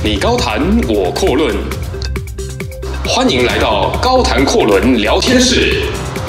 你高谈，我阔论，欢迎来到高谈阔论聊天室。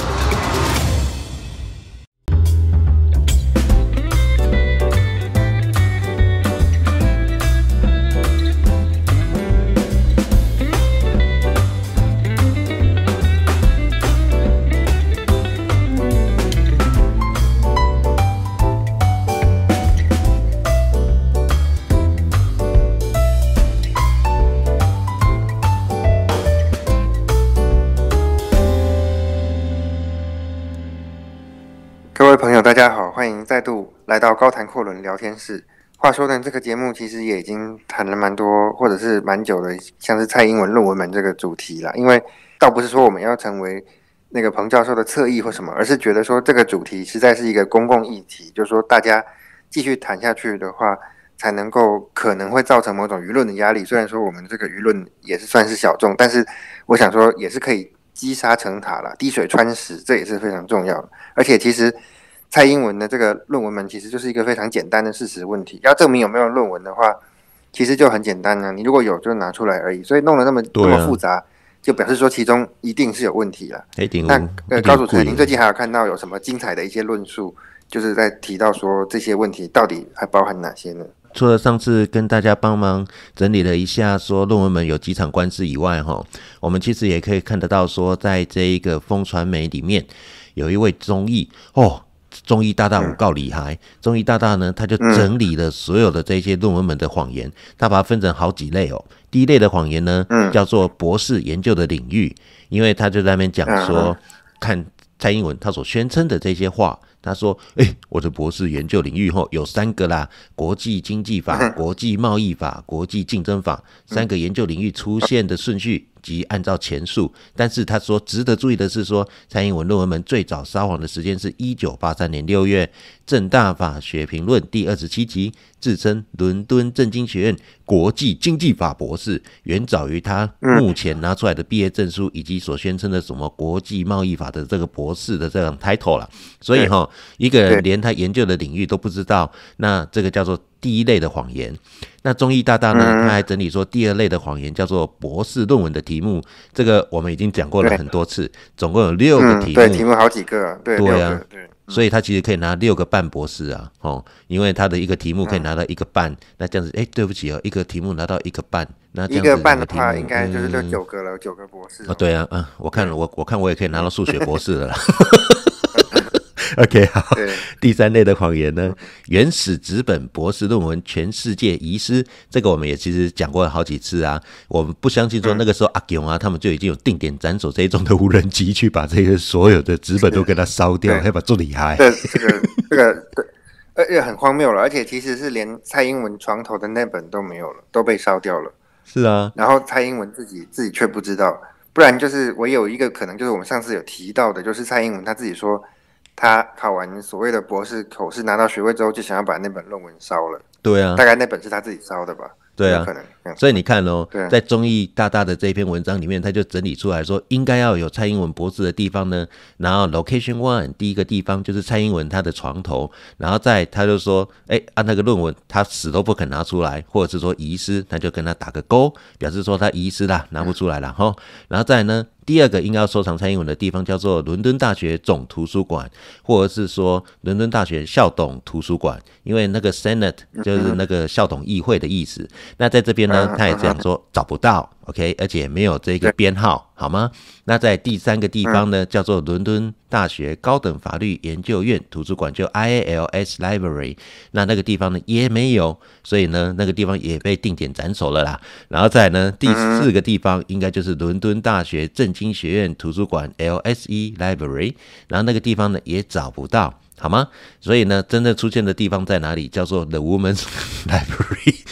各位朋友大家好，欢迎再度来到高谈阔论聊天室。话说呢，这个节目其实也已经谈了蛮多或者是蛮久的，像是蔡英文论文门这个主题啦。因为倒不是说我们要成为那个彭教授的侧翼或什么，而是觉得说这个主题实在是一个公共议题，就是说大家继续谈下去的话，才能够可能会造成某种舆论的压力。虽然说我们这个舆论也是算是小众，但是我想说也是可以积沙成塔啦，滴水穿石，这也是非常重要的。而且其实蔡英文的这个论文门其实就是一个非常简单的事实问题，要证明有没有论文的话，其实就很简单啊，你如果有就拿出来而已，所以弄得那么复杂，就表示说其中一定是有问题了。那高主持人，您最近还有看到有什么精彩的一些论述，就是在提到说这些问题到底还包含哪些呢？ 除了上次跟大家帮忙整理了一下说论文门有几场官司以外，我们其实也可以看得到说，在这一个风传媒里面有一位中医中医大大有够厉害，中医大大呢，他就整理了所有的这些论文门的谎言，他把它分成好几类哦。第一类的谎言呢，叫做博士研究的领域，因为他就在那边讲说，看蔡英文他所宣称的这些话，他说，我的博士研究领域有3个啦，国际经济法、国际贸易法、国际竞争法，3个研究领域出现的顺序及按照前述，但是他说值得注意的是说，蔡英文论文门最早撒谎的时间是1983年6月，政大法学评论第27集，自称伦敦政经学院国际经济法博士，远早于他目前拿出来的毕业证书以及所宣称的什么国际贸易法的这个博士的这种 title 啦。所以一个人连他研究的领域都不知道，那这个叫做第一类的谎言。那中医大大呢，他还整理说第二类的谎言叫做博士论文的题目，这个我们已经讲过了很多次，总共有6个题目， 对，题目好几个，对啊， 对，所以他其实可以拿6个半博士啊，因为他的一个题目可以拿到1个半，那这样子，对不起一个题目拿到1个半，那这样子 1个半的话，应该就是9个了，9个博士。 对啊，我看我也可以拿到数学博士了啦。OK， 好。第3类的谎言呢，原始纸本博士论文全世界遗失，这个我们也其实讲过了好几次啊。我们不相信说那个时候阿勇他们就已经有定点斩首这一种的无人机去把这个所有的纸本都给它烧掉，还把它做厉害。 这个很荒谬了，而且其实是连蔡英文床头的那本都没有了，都被烧掉了。 是啊， 然后蔡英文自己却不知道，不然就是我有一个可能就是我们上次有提到的，就是蔡英文他自己说，他考完所谓的博士口试拿到学位之后，就想要把那本论文烧了。 对啊， 大概那本是他自己烧的吧。 对啊， 可能。 所以你看在中医大大的这一篇文章里面，他就整理出来说，应该要有蔡英文博士的地方呢。然后 location one 第一个地方就是蔡英文他的床头，然后再他就说，那个论文他死都不肯拿出来，或者是说遗失，他就跟他打个勾，表示说他遗失啦，拿不出来啦。然后再来呢，第二个应该要收藏蔡英文的地方叫做伦敦大学总图书馆，或者是说伦敦大学校董图书馆，因为那个 Senate 就是那个校董议会的意思。那在这边呢，他也这样说，找不到 ，OK， 而且没有这个编号，好吗？那在第3个地方呢，叫做伦敦大学高等法律研究院图书馆，就 IALS Library， 那个地方呢也没有，所以呢那个地方也被定点斩首了啦。然后再来呢，第4个地方应该就是伦敦大学政经学院图书馆 LSE Library， 然后那个地方呢也找不到。好吗？所以呢，真正出现的地方在哪里？叫做 The Women's Library。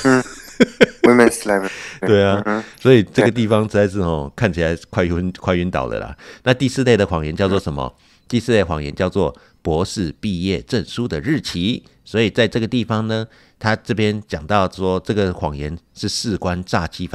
Women's Library。 对啊，所以这个地方实在是看起来快晕倒了啦。那第4类的谎言叫做什么？第4类谎言叫做博士毕业证书的日期。所以在这个地方呢，他这边讲到说，这个谎言是事关诈欺犯罪，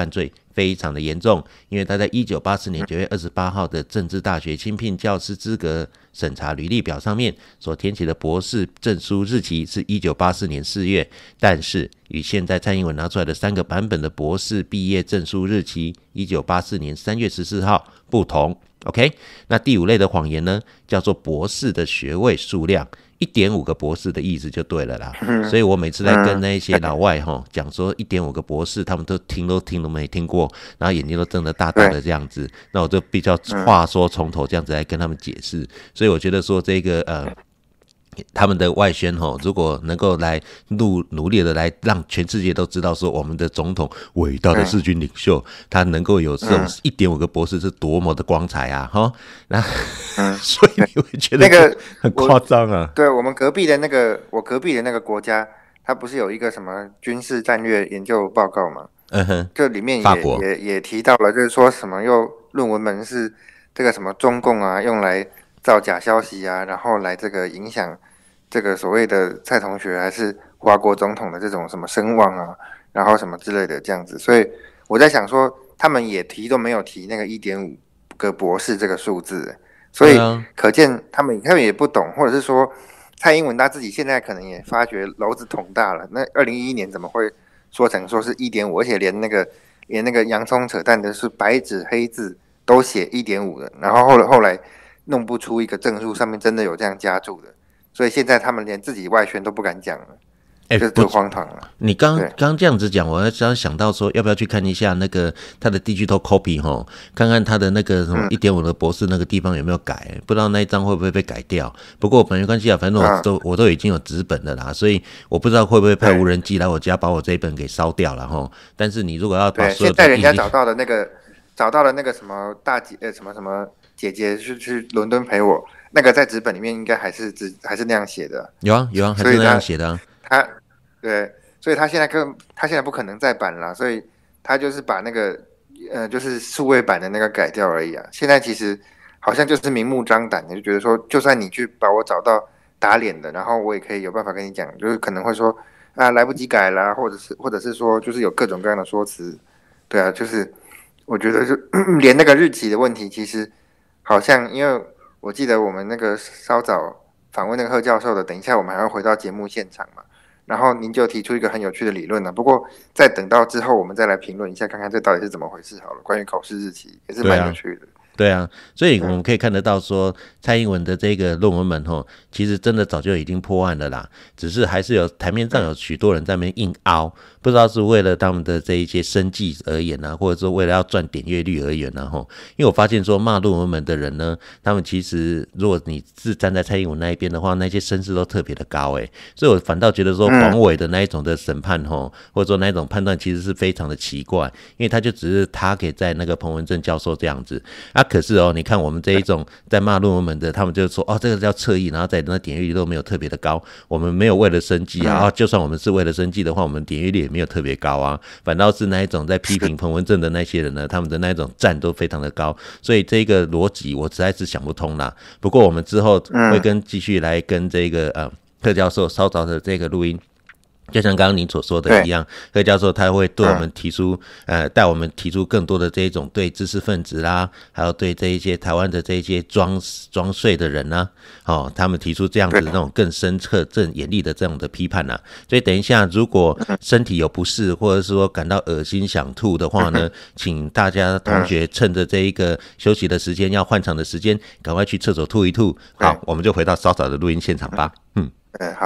非常的严重，因为他在1984年9月28号的政治大学新聘教师资格审查履历表上面所填写的博士证书日期是1984年4月，但是与现在蔡英文拿出来的3个版本的博士毕业证书日期1984年3月14号不同。OK， 那第5类的谎言呢，叫做博士的学位数量。1.5 个博士的意思就对了啦，所以我每次在跟那些老外讲说1.5个博士，他们都听都没听过，然后眼睛都睁得大大的这样子，那我就比较话说从头这样子来跟他们解释，所以我觉得说这个他们的外宣如果能够来努力的来让全世界都知道说我们的总统伟大的世军领袖，他能够有这种1.5个博士是多么的光彩啊那所以你会觉得那个很夸张啊。 对，我隔壁的那个国家，它不是有一个什么军事战略研究报告吗？这里面也提到了，就是说什么又论文门是这个什么中共啊用来造假消息啊，然后来这个影响这个所谓的蔡同学还是华国总统的这种什么声望啊，然后什么之类的这样子。所以我在想说，他们也都没有提那个1.5个博士这个数字，所以可见他们也不懂，或者是说蔡英文他自己现在可能也发觉篓子捅大了。那2011年怎么会说成说是1.5，而且连那个洋葱扯淡的是白纸黑字都写1.5的，然后后来弄不出一个证书上面真的有这样加注的，所以现在他们连自己外宣都不敢讲了，就荒唐了。 你刚这样子讲，我要想到说，要不要去看一下那个他的 digital copy 看看他的那个什么1.5的博士那个地方有没有改，不知道那一张会不会被改掉。不过没关系啊，反正我都已经有纸本的啦，所以我不知道会不会派无人机来我家把我这一本给烧掉了但是你如果要把所有的， 现在人家找到了那个什么大姐什么姐姐去伦敦陪我，那个在纸本里面应该还是那样写的。 有啊，还是那样写的啊。 对，所以他现在不可能再版了，所以他就是把那个就是数位版的那个改掉而已啊。现在其实好像就是明目张胆的，就觉得说，就算你去把我找到打脸的，然后我也可以有办法跟你讲，就是可能会说啊来不及改啦，或者是说就是有各种各样的说辞。对啊，就是我觉得就连那个日期的问题，其实好像因为我记得我们那个稍早访问那个贺教授的，等一下我们还会回到节目现场嘛。然后您就提出一个很有趣的理论了，不过再等到之后我们再来评论一下，看看这到底是怎么回事好了。关于考试日期也是蛮有趣的。 对啊，所以我们可以看得到说，蔡英文的这个论文门其实真的早就已经破案了啦，只是还是有台面上有许多人在那边硬凹，不知道是为了他们的这一些生计而言啊，或者说为了要赚点阅率而言啊因为我发现说骂论文门的人呢，他们其实如果你是站在蔡英文那一边的话，那些声势都特别的高所以我反倒觉得说黄伟的那一种的审判或者说那一种判断其实是非常的奇怪，因为他就只是他给在那个彭文正教授这样子可是你看我们这一种在骂论文门的，他们就说这个叫侧翼，然后在那点阅率都没有特别的高，我们没有为了生计就算我们是为了生计的话，我们点阅率也没有特别高啊，反倒是那一种在批评彭文正的那些人呢，他们的那一种赞都非常的高，所以这个逻辑我实在是想不通啦。不过我们之后会继续来跟这个贺教授稍早的这个录音，就像刚刚您所说的一样，贺教授他会对我们提出带我们提出更多的这一种对知识分子啦，还有对这一些台湾的这一些装睡的人啊他们提出这样子那种更深刻更严厉的这种的批判啊。所以等一下如果身体有不适或者是说感到恶心想吐的话呢，请大家同学趁着这一个休息的时间要换场的时间赶快去厕所吐一吐。好，我们就回到稍早的录音现场吧。 好。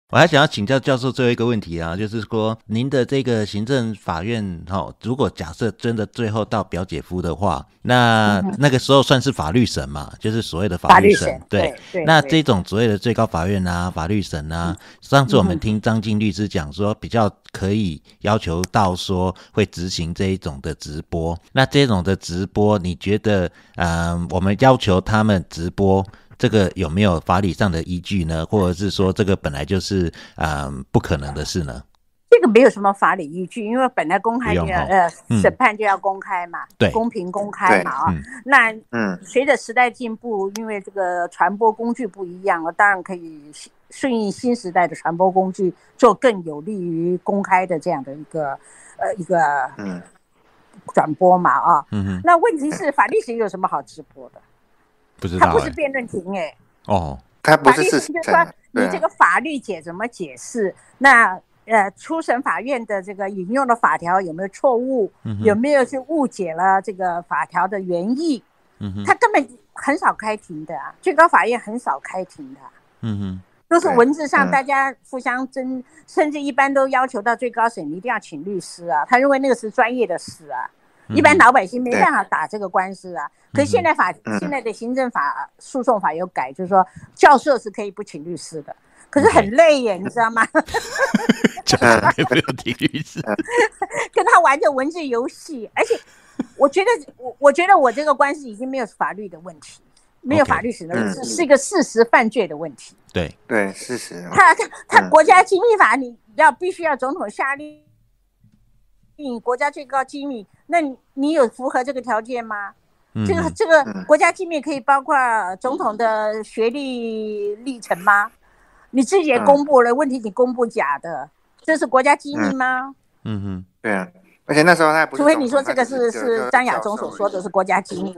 我还想要请教教授最后一个问题啊，就是说您的这个行政法院如果假设真的最后到表解夫的话，那个时候算是法律审嘛，就是所谓的法律审。对，那这种所谓的最高法院啊、法律审啊，上次我们听张晋律师讲说，比较可以要求到说会执行这一种的直播。那这种的直播，你觉得我们要求他们直播，这个有没有法理上的依据呢？或者是说这个本来就是不可能的事呢？ 这个没有什么法理依据，因为本来公开审判就要公开嘛，对，公平公开嘛那随着时代进步，因为这个传播工具不一样了，当然可以顺应新时代的传播工具，做更有利于公开的这样的一个转播嘛那问题是法律审有什么好直播的？ 不知道它不是辩论庭它不是事实就是说你这个法律怎么解释？那初审法院的这个引用的法条有没有错误？有没有去误解了这个法条的原意？他根本很少开庭的最高法院很少开庭的都是文字上大家互相甚至一般都要求到最高审一定要请律师他认为那个是专业的事一般老百姓没办法打这个官司可是现在的行政法诉讼法有改，就是说教授是可以不请律师的，可是很累耶，你知道吗？ 教授可以不用请律师， 跟他玩着文字游戏，而且我觉得我这个官司已经没有法律的问题，没有法律审的问题，是一个事实犯罪的问题。 对，事实。 他国家机密法，你必须要总统下令国家最高机密，那你有符合这个条件吗？这个国家机密可以包括总统的学历历程吗？你自己也公布了，问题你公布假的，这是国家机密吗？ 对啊，而且那时候他还不是， 除非你说这个是张亚中所说的是国家机密。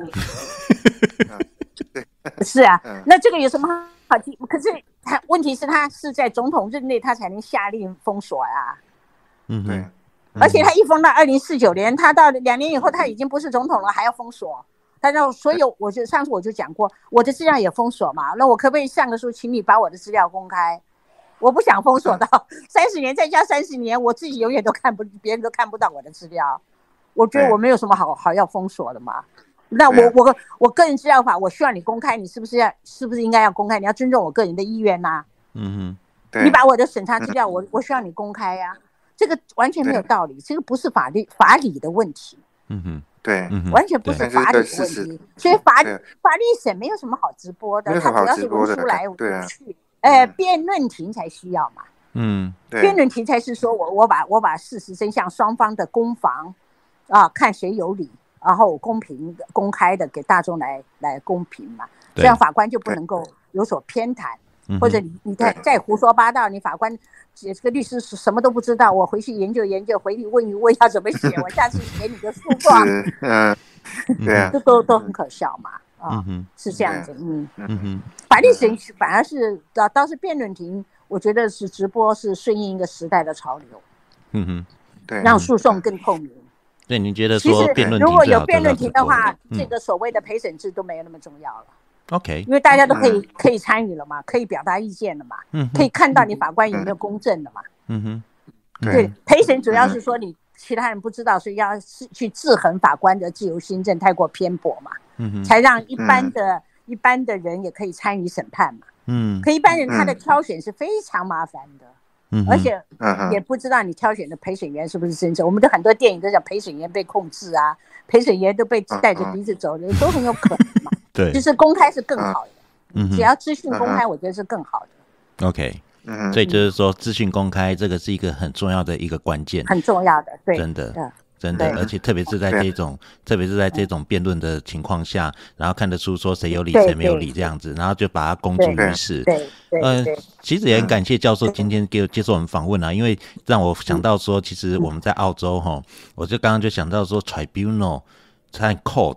是那这个有什么好提？可是问题是他是在总统任内他才能下令封锁对。 而且他一封到2049年，他到2年以后他已经不是总统了，还要封锁。他让所有，上次我就讲过，我的资料也封锁嘛，那我可不可以上个书，请你把我的资料公开？我不想封锁到30年，再加30年，我自己永远都别人都看不到我的资料。我觉得我没有什么好要封锁的嘛。那我个人资料法，我需要你公开，你是不是应该要公开？你要尊重我个人的意愿呐。你把我的审查资料，我需要你公开这个完全没有道理，这个不是法理的问题。 对， 完全不是法理的问题，所以法律审没有什么好直播的，他主要是文书来文去，辩论庭才需要嘛。辩论庭才是说我把事实真相双方的攻防看谁有理，然后公平公开的给大众来公平嘛，这样法官就不能够有所偏袒。或者你再胡说八道，你法官这个律师什么都不知道，我回去研究，回去问一问要怎么写，我下次给你个诉状，这都很可笑嘛是这样子法律审反而是倒是辩论庭，我觉得是直播是顺应一个时代的潮流让诉讼更透明。 对，你觉得说辩论庭如果有辩论庭的话，这个所谓的陪审制都没有那么重要了。 OK， 因为大家都可以参与了嘛，可以表达意见了嘛，可以看到你法官有没有公正的嘛。对，陪审主要是说你其他人不知道，所以要去制衡法官的自由心证太过偏颇嘛，才让一般的人也可以参与审判嘛。可一般人他的挑选是非常麻烦的，而且也不知道你挑选的陪审员是不是真正。我们的很多电影都讲陪审员被控制陪审员都被带着鼻子走的，都很有可能嘛。 对， 就是公开是更好的，只要资讯公开，我觉得是更好的。 OK，所以就是说资讯公开这个是一个很重要的一个关键， 很重要的，对， 真的，而且特别是在这种辩论的情况下，然后看得出说谁有理谁没有理这样子，然后就把它公诸于世。其实也很感谢教授今天接受我们访问因为让我想到说，其实我们在澳洲我就刚刚就想到说 tribunal 和 court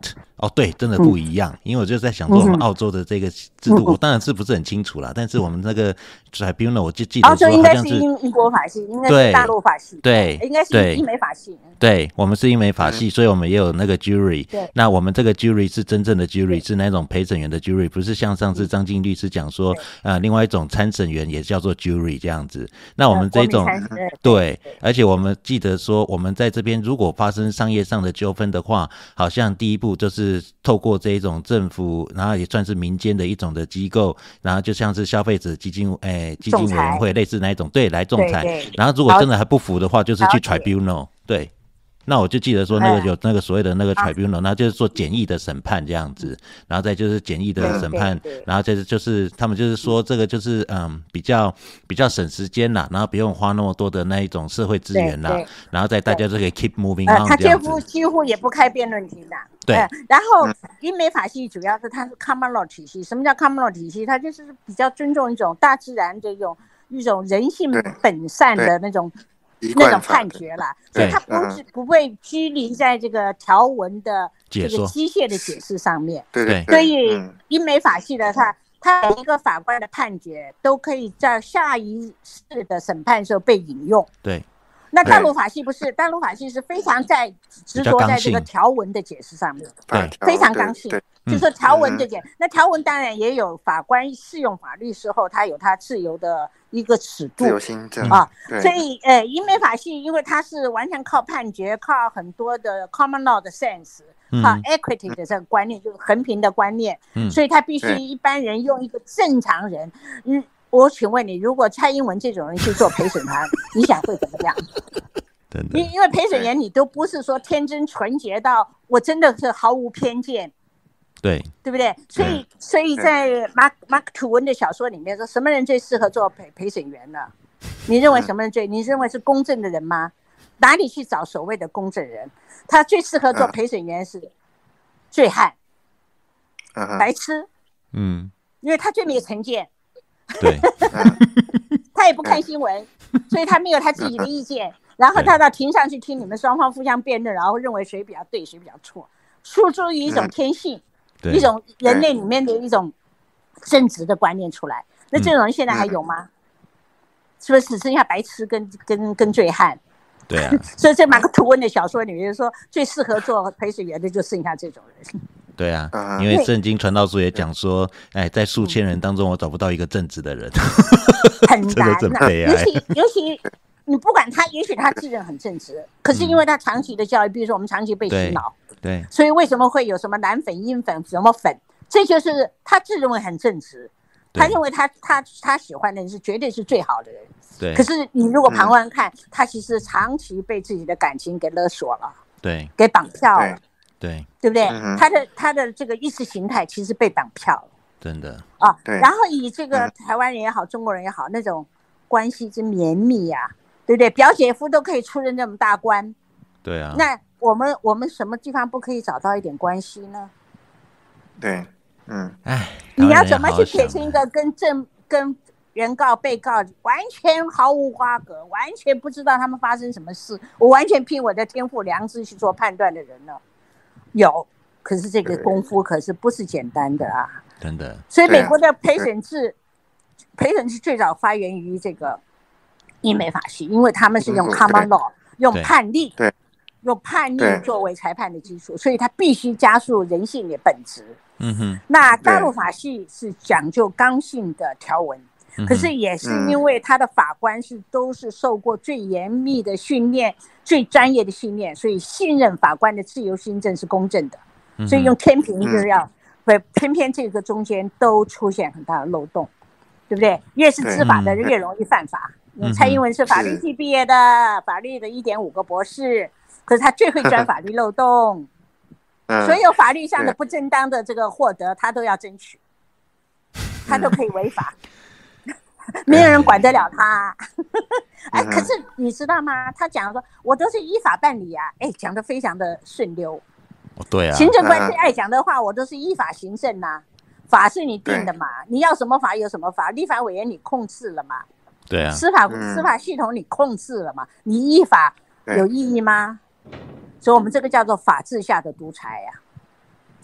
哦，对，真的不一样。因为我就在想说，我们澳洲的这个制度，我当然是不是很清楚啦。但是我们那个 tribunal， 我就记得说， 澳洲应该是英国法系，应该是大陆法系， 对， 应该是英美法系。 对，我们是英美法系，所以我们也有那个 jury。那我们这个 jury 是真正的 jury， 是那种陪审员的 jury， 不是像上次张晋律师讲说，另外一种参审员也叫做 jury 这样子。那我们这种，对，而且我们记得说，我们在这边如果发生商业上的纠纷的话，好像第一步就是透过这一种政府，然后也算是民间的一种的机构，然后就像是消费者基金委员会类似那一种，对，来仲裁。然后如果真的还不服的话，就是去 tribunal， 对。那我就记得说那个有那个所谓的那个 tribunal， 那就是做简易的审判这样子，然后再就是简易的审判，然后再就是他们就是说这个就是比较省时间啦，然后不用花那么多的那一种社会资源啦，然后再大家就可以 keep moving on 他几乎也不开辩论庭的。 对， 然后英美法系主要是它是 common law 体系。什么叫 common law 体系？它就是比较尊重一种大自然的一种人性本善的那种判决啦，所以它不会拘泥在这个条文的这个机械的解释上面。 对， 所以英美法系的它每一个法官的判决都可以在下一次的审判的时候被引用。 对。 那大陆法系不是，大陆法系是非常执着在这个条文的解释上面， 对， 非常刚性。就说条文这点，那条文当然也有法官适用法律时候，他有他自由的一个尺度， 自由心证啊。所以英美法系因为它是完全靠判决，靠很多的 common law 的 sense，靠 equity 的这个观念，就是衡平的观念，所以他必须一般人用一个正常人，我请问你，如果蔡英文这种人去做陪审团，你想会怎么样？因为陪审员你都不是说天真纯洁到我真的是毫无偏见，对不对？所以在马克吐温的小说里面说，什么人最适合做陪审员呢？你认为什么人你认为是公正的人吗？哪里去找所谓的公正人？他最适合做陪审员是醉汉、白痴，因为他最没有成见。 对， 他也不看新闻，所以他没有他自己的意见。然后他到庭上去听你们双方互相辩论，然后认为谁比较对，谁比较错，输出于一种天性，一种人类里面的一种正直的观念出来。那这种人现在还有吗？是不是只剩下白痴跟醉汉？ 对啊。 所以在马克吐温的小说里面说，最适合做陪审员的就剩下这种人。 对啊，因为圣经传道书也讲说，在数千人当中，我找不到一个正直的人， 很难。 真的很悲哀。 尤其你不管他，也许他自认很正直，可是因为他长期的教育，比如说我们长期被洗脑， 对， 所以为什么会有什么蓝粉、阴粉、什么粉？这就是他自认为很正直，他认为他喜欢的人是绝对是最好的人。 对。 可是你如果旁观看，他其实长期被自己的感情给勒索了， 对， 给绑票了。 对不对？他的这个意识形态其实被绑票了， 真的啊。然后以这个台湾人也好，中国人也好，那种关系之绵密呀，对不对？表姐夫都可以出任这么大官， 对啊。 那我们什么地方不可以找到一点关系呢？ 对， 你要怎么去撇清一个跟原告、被告完全毫无瓜葛，完全不知道他们发生什么事，我完全凭我的天赋良知去做判断的人呢？有，可是这个功夫可是不是简单的啊， 真的。 所以美国的陪审制最早发源于这个英美法系，因为他们是用 common law， 用判例，用判例作为裁判的基础，所以它必须加速人性的本质。那大陆法系是讲究刚性的条文，可是也是因为他的法官都是受过最严密的训练。最专业的训练，所以信任法官的自由心证是公正的，所以用天平就是要，偏偏这个中间都出现很大的漏洞，对不对？越是知法的人越容易犯法。蔡英文是法律系毕业的，法律的1.5个博士，可是他最会钻法律漏洞，所有法律上的不正当的这个获得，他都要争取，他都可以违法。没有人管得了他。可是你知道吗？他讲说我都是依法办理啊，讲得非常的顺溜。 对啊， 行政官最爱讲的话，我都是依法行政啊，法是你定的嘛，你要什么法有什么法，立法委员你控制了嘛， 对啊， 司法系统你控制了嘛，你依法有意义吗？所以我们这个叫做法治下的独裁啊。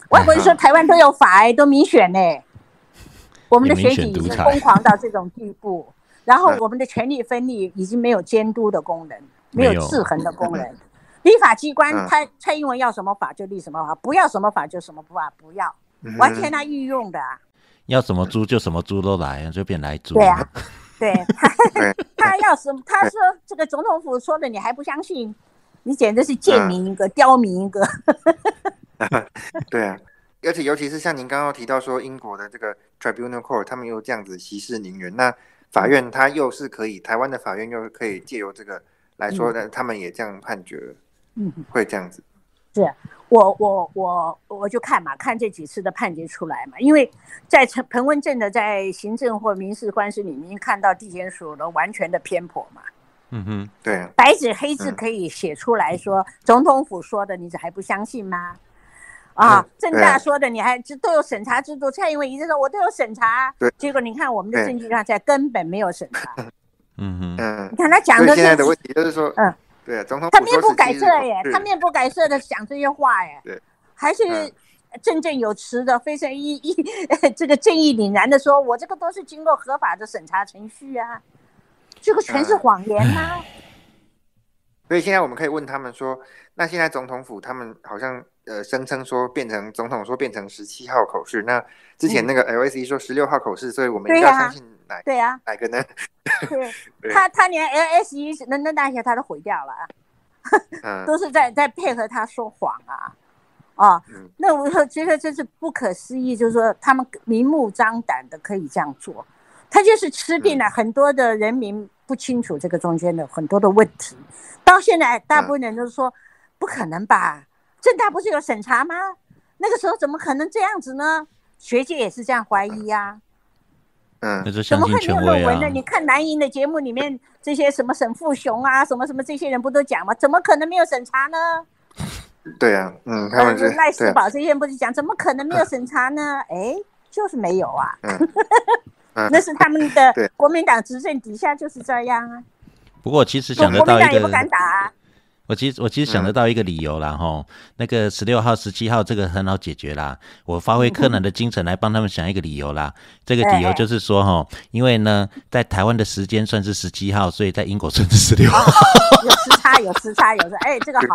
我还会说台湾都有法都民选我们的选举已经疯狂到这种地步，然后我们的权力分立已经没有监督的功能，没有制衡的功能。立法机关蔡英文要什么法就立什么法，不要什么法就什么法不要，完全他御用的要什么猪就什么猪都来，就变来猪。 对啊，对他要什么？他说这个总统府说的你还不相信，你简直是贱民一个，刁民一个。 对啊，而且尤其是像您刚刚提到说英国的这个 Tribunal Court， 他们又这样子息事宁人，那法院他又是可以，台湾的法院又可以借由这个来说的，他们也这样判决了。会这样子。 是我就看这几次的判决出来嘛，因为在彭文正的在行政或民事官司里面看到地检署的完全的偏颇嘛。 对， 白纸黑字可以写出来说，总统府说的你还不相信吗？政大说的你还都有审查制度，蔡英文一直说我都有审查，结果你看我们的政绩上才根本没有审查。你看他讲的现在的问题就是说，对，总统府他面不改色他面不改色的讲这些话对， 还是振振有词的，非常这个正义凛然的说，我这个都是经过合法的审查程序啊，这个全是谎言啊。 所以现在我们可以问他们说，那现在总统府他们好像声称说变成总统说变成17号口试，那之前那个 LSE 说16号口试，所以我们应该相信哪个呢？ 对，他连 LSE 伦敦大学他都毁掉了都是在配合他说谎那我觉得这是不可思议，就是说他们明目张胆的可以这样做，他就是吃定了很多的人民不清楚这个中间的很多的问题。到现在大部分人都说不可能吧，政大不是有审查吗？那个时候怎么可能这样子呢？学界也是这样怀疑怎么会没有论文呢？ 你看蓝营的节目里面这些什么沈富雄什么什么这些人不都讲吗？怎么可能没有审查呢？ 对啊，他们是赖世宝这些人不是讲怎么可能没有审查呢？就是没有那是他们的国民党执政底下就是这样不过其实想得到一个，国民党也不敢打我其实想得到一个理由啦那个16号17号这个很好解决啦，我发挥柯南的精神来帮他们想一个理由啦。这个理由就是说因为呢在台湾的时间算是17号，所以在英国算是16号有时差这个好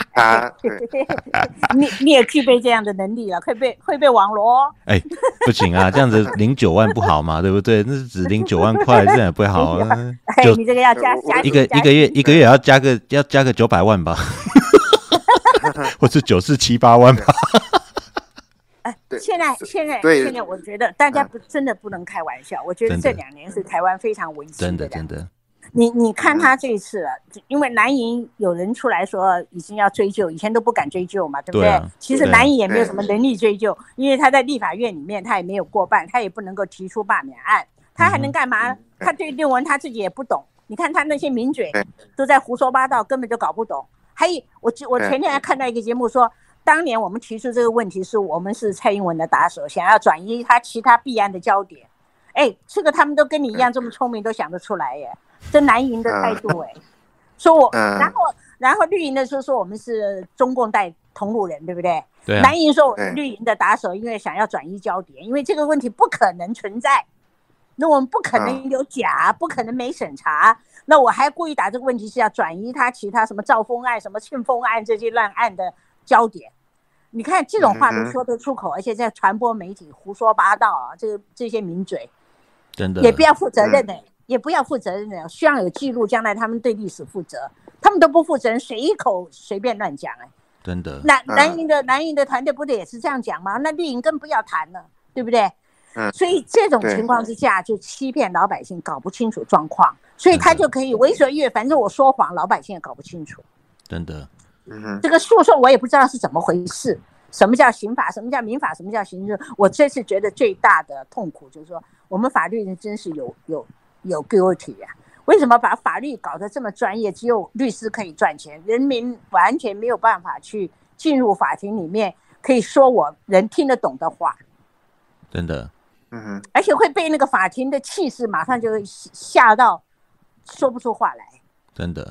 你也具备这样的能力了，会被网罗不行这样子领9万不好嘛，对不对？那是只领9万块，这样也不好你这个要加一个月要加个900万吧或是948万吧现在我觉得大家真的不能开玩笑，我觉得这2年是台湾非常危机的真的你看他这一次因为蓝营有人出来说已经要追究，以前都不敢追究嘛，对不对？其实蓝营也没有什么能力追究，因为他在立法院里面他也没有过半，他也不能够提出罢免案，他还能干嘛？他对论文他自己也不懂，你看他那些名嘴都在胡说八道，根本就搞不懂。还有我前天还看到一个节目说，当年我们提出这个问题是我们是蔡英文的打手，想要转移他其他弊案的焦点。这个他们都跟你一样这么聪明，都想得出来耶。这蓝营的态度说我然后绿营的说我们是中共带同路人，对不对？ 对蓝营说绿营的打手，因为想要转移焦点，因为这个问题不可能存在，那我们不可能有假，不可能没审查，那我还故意打这个问题是要转移他其他什么兆丰案、什么庆丰案这些乱案的焦点。你看这种话都说得出口，而且在传播媒体胡说八道这些名嘴真的也不要负责任也不要负责任的，需要有记录，将来他们对历史负责，他们都不负责任，随口随便乱讲真的。 蓝营的团队不得也是这样讲吗？那绿营更不要谈了，对不对？所以这种情况之下就欺骗老百姓，搞不清楚状况，所以他就可以为所欲为，反正我说谎，老百姓也搞不清楚。 真的。 这个诉讼我也不知道是怎么回事，什么叫刑法，什么叫民法，什么叫刑事。我这次觉得最大的痛苦就是说，我们法律人真是有 guilty 为什么把法律搞得这么专业，只有律师可以赚钱，人民完全没有办法去进入法庭里面可以说我人听得懂的话。 真的。 而且会被那个法庭的气势马上就吓到说不出话来。 真的。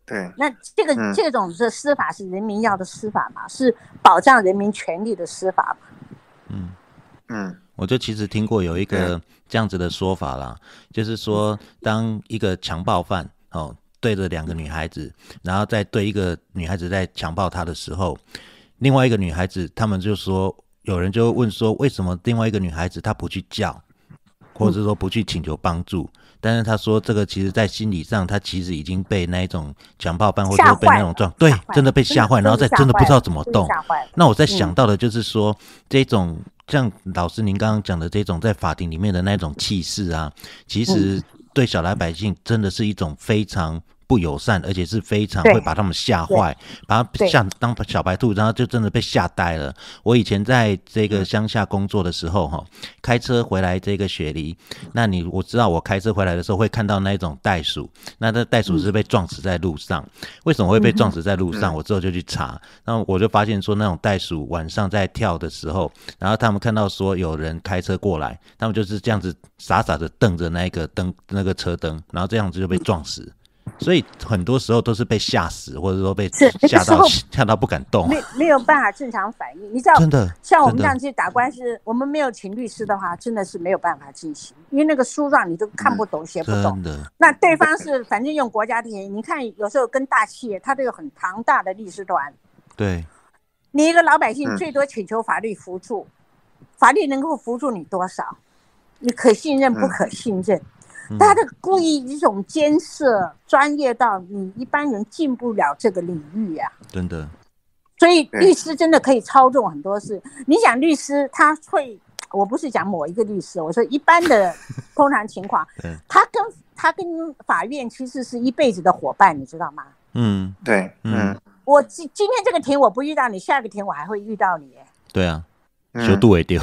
对， 那这种的司法是人民要的司法嘛？是保障人民权利的司法嘛？ 我就其实听过有一个这样子的说法啦，就是说当一个强暴犯对着2个女孩子，然后再对一个女孩子在强暴她的时候，另外一个女孩子他们就说，有人就问说，为什么另外一个女孩子她不去叫，或者说不去请求帮助？但是他说这个其实在心理上他其实已经被那一种强暴犯或者说被那种对，真的被吓坏，然后再真的不知道怎么动。那我在想到的就是说，这种像老师您刚刚讲的这种在法庭里面的那种气势啊，其实对小老百姓真的是一种非常不友善，而且是非常会把他们吓坏，把他吓当小白兔，然后就真的被吓呆了。我以前在这个乡下工作的时候，开车回来这个雪梨，那我知道我开车回来的时候会看到那种袋鼠，那这袋鼠是被撞死在路上。为什么会被撞死在路上？我之后就去查，然后我就发现说，那种袋鼠晚上在跳的时候，然后他们看到说有人开车过来，他们就是这样子傻傻的瞪着那个车灯，然后这样子就被撞死。所以很多时候都是被吓死，或者说被吓到不敢动， 没有办法正常反应。你知道， 真的像我们这样去打官司，我们没有请律师的话，真的是没有办法进行，因为那个书状你都看不懂、写不懂。那对方是反正用国家的钱，你看有时候跟大企业，他都有很庞大的律师团。 对， 你一个老百姓最多请求法律扶助，法律能够扶助你多少？你可信任不可信任？他的故意一种监视，专业到你一般人进不了这个领域啊， 真的。 所以律师真的可以操纵很多事。你想律师他会，我不是讲某一个律师，我说一般的通常情况，他跟法院其实是一辈子的伙伴，你知道吗？ 对， 我今天这个庭我不遇到你，下个庭我还会遇到你。 对啊，修度也丢。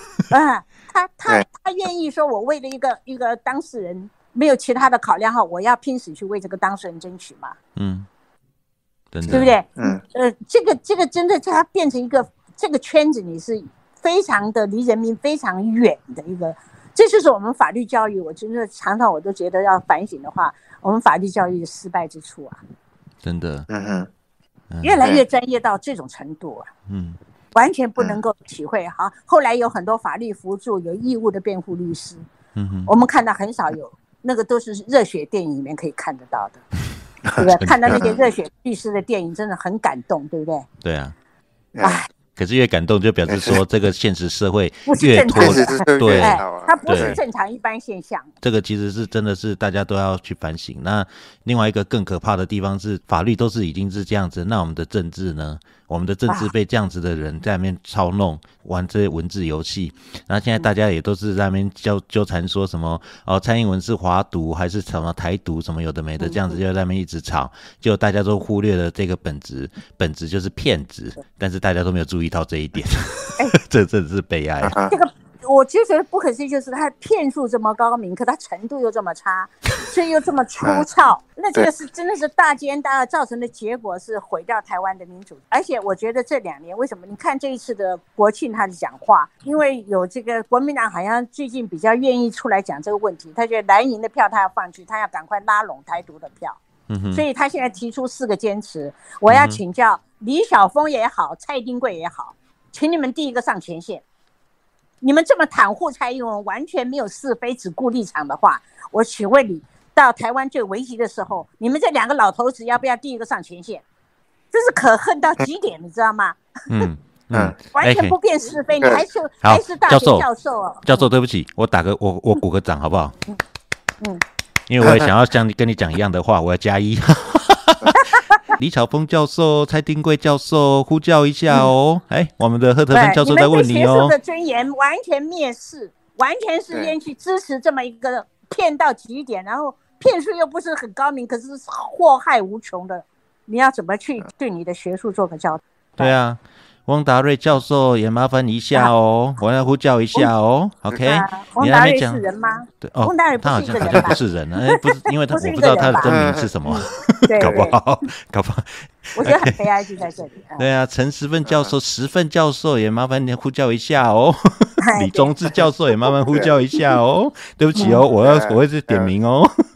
他愿意说，我为了一个当事人没有其他的考量后，我要拼死去为这个当事人争取嘛？ 真的， 对不对？这个真的，它变成一个这个圈子，你是非常的离人民非常远的一个，这就是我们法律教育。我真的常常我都觉得要反省的话，我们法律教育的失败之处啊， 真的， 越来越专业到这种程度啊，完全不能够体会。好，后来有很多法律扶助有义务的辩护律师，我们看到很少有，那个都是热血电影里面可以看得到的，对不对？看到那些热血律师的电影真的很感动，对不对？ 对啊，可是越感动就表示说这个现实社会越脱对， 它不是正常一般现象。 这个其实是真的是大家都要去反省。那另外一个更可怕的地方是，法律都是已经是这样子，那我们的政治呢？我们的政治被这样子的人在那边操弄，玩这些文字游戏。然后现在大家也都是在那边纠缠说什么蔡英文是华独还是什么台独什么有的没的，这样子就在那边一直吵，就大家都忽略了这个本质就是骗子，但是大家都没有注意到这一点，这真的是悲哀。 这个我就觉得不可思议，就是他骗术这么高明，可他程度又这么差，所以又这么粗糙，那这个是真的是大奸大恶，造成的结果是毁掉台湾的民主。而且我觉得这2年为什么你看这一次的国庆他的讲话，因为有这个国民党好像最近比较愿意出来讲这个问题，他觉得蓝营的票他要放弃，他要赶快拉拢台独的票，所以他现在提出4个坚持。我要请教李小峰也好，蔡丁贵也好，请你们第一个上前线。你们这么袒护蔡英文，完全没有是非，只顾立场的话，我请问你，到台湾最危急的时候，你们这2个老头子要不要第一个上前线？这是可恨到极点，你知道吗？完全不辨是非，你还是大学教授哦。 教授，对不起，我鼓个掌好不好？因为我也想要跟你讲一样的话，我要加1。李巧峰教授、蔡丁贵教授，呼叫一下哦！我们的赫特芬教授在问你哦。 你们对学术的尊严完全蔑视，完全是愿意去支持这么一个骗到极点，然后骗术又不是很高明，可是祸害无穷的，你要怎么去对你的学术做个交代？ 对啊。翁达瑞教授也麻烦一下哦，我要呼叫一下哦。OK， 翁达瑞是人吗？ 对翁达瑞不是一个人吧？ 他好像不是人啊，不是，因为我不知道他的真名是什么，搞不好。 我觉得很悲哀就在这里。 对啊，陈时奋教授、石奋教授也麻烦你呼叫一下哦。李宗志教授也麻烦呼叫一下哦。对不起哦，我会是点名哦。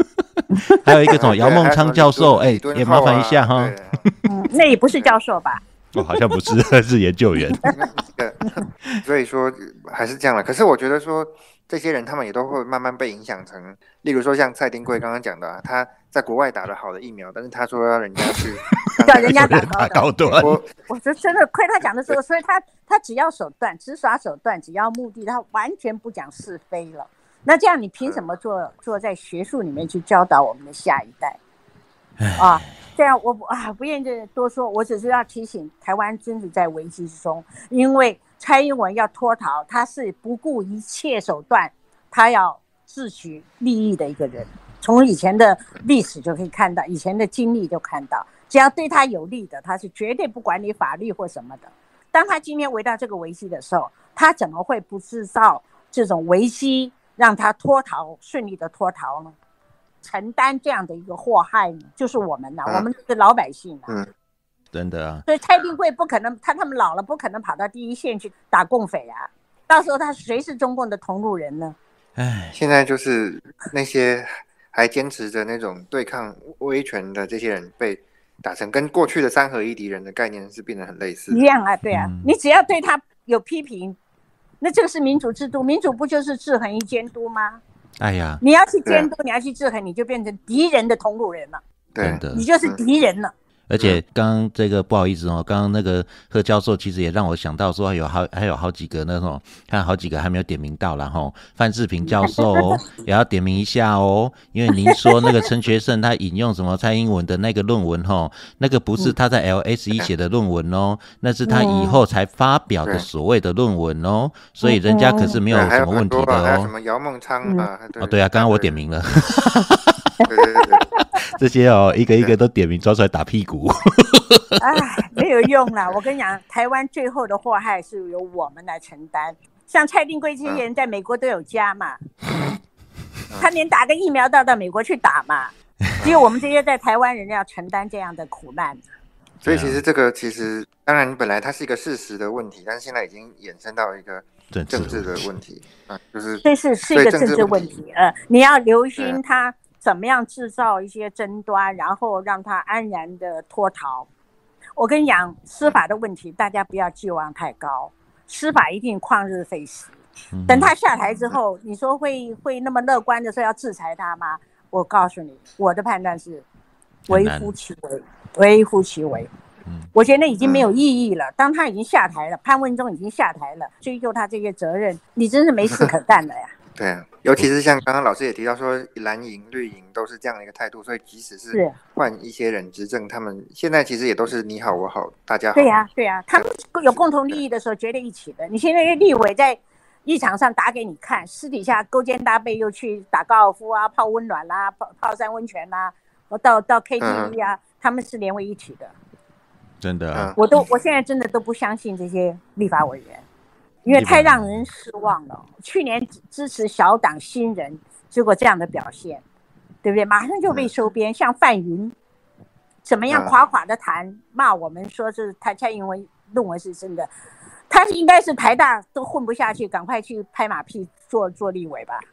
还有一个什么姚孟昌教授，也麻烦一下哈。 那也不是教授吧？ 好像不是，是研究员。 所以说还是这样了。可是我觉得说，这些人他们也都会慢慢被影响成，例如说像蔡丁贵刚刚讲的，他在国外打了好的疫苗，但是他说要人家去叫人家打高端。 我说真的亏他讲的时候，所以他只要手段，只耍手段，只要目的，他完全不讲是非了。那这样你凭什么坐在学术里面去教导我们的下一代啊？这样我不愿意多说，我只是要提醒台湾真的在危机之中，因为蔡英文要脱逃，他是不顾一切手段，他要自取利益的一个人。从以前的历史就可以看到，以前的经历就看到，只要对他有利的，他是绝对不管你法律或什么的。当他今天围到这个危机的时候，他怎么会不制造这种危机，让他脱逃顺利的脱逃呢？承担这样的一个祸害呢，就是我们我们是老百姓真的啊。 所以蔡丁贵不可能，他们老了不可能跑到第一线去打共匪啊，到时候他谁是中共的同路人呢？ 现在就是那些还坚持着那种对抗威权的这些人被打成跟过去的三合一敌人的概念是变得很类似一样啊。对啊，你只要对他有批评，那这个是民主制度，民主不就是制衡与监督吗？ 哎呀， 你要去监督，你要去制衡，你就变成敌人的同路人了。 对， 你就是敌人了。 而且刚刚这个不好意思刚刚那个贺教授其实也让我想到说还有好几个那种，看好几个还没有点名到啦范志平教授也要点名一下因为您说那个陈学圣他引用什么蔡英文的那个论文那个不是他在 LSE 写的论文那是他以后才发表的所谓的论文所以人家可是没有什么问题的还有什么姚孟昌对啊，刚刚我点名了。 对， 这些一个一个都点名抓出来打屁股。 没有用啦！我跟你讲，台湾最后的祸害是由我们来承担。像蔡丁贵这些人在美国都有家嘛，他连打个疫苗到美国去打嘛，只有我们这些在台湾人要承担这样的苦难。 所以其实这个当然本来它是一个事实的问题，但是现在已经衍生到一个政治的问题就是这是一个政治问题。你要留心他怎么样制造一些争端，然后让他安然的脱逃。我跟你讲，司法的问题大家不要寄望太高，司法一定旷日费时。等他下台之后，你说会那么乐观的说要制裁他吗？我告诉你，我的判断是微乎其微，微乎其微。我觉得已经没有意义了。当他已经下台了，潘文忠已经下台了，追究他这些责任，你真是没事可干了呀。 对啊，尤其是像刚刚老师也提到说，蓝营、绿营都是这样的一个态度，所以即使是换一些人执政，他们现在其实也都是你好我好大家好。 对啊，他们有共同利益的时候绝对一起的。你现在立委在议场上打给你看，私底下勾肩搭背又去打高尔夫啊、泡温暖啦、泡山温泉啦，到 KTV 啊，他们是连为一体的。 真的我现在真的都不相信这些立法委员。因为太让人失望了。去年支持小党新人，结果这样的表现，对不对？马上就被收编。像范云，怎么样垮垮的谈骂我们说是蔡英文论文是真的，他应该是台大都混不下去，赶快去拍马屁做立委吧。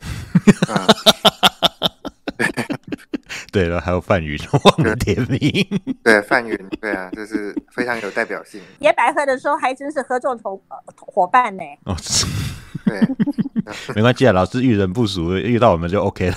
对了，还有范云，忘了点名。 对，范云，对啊，这是非常有代表性。 野百合的时候还真是合作伙伴呢。 对， 没关系啊，老师遇人不淑，遇到我们就 OK 了。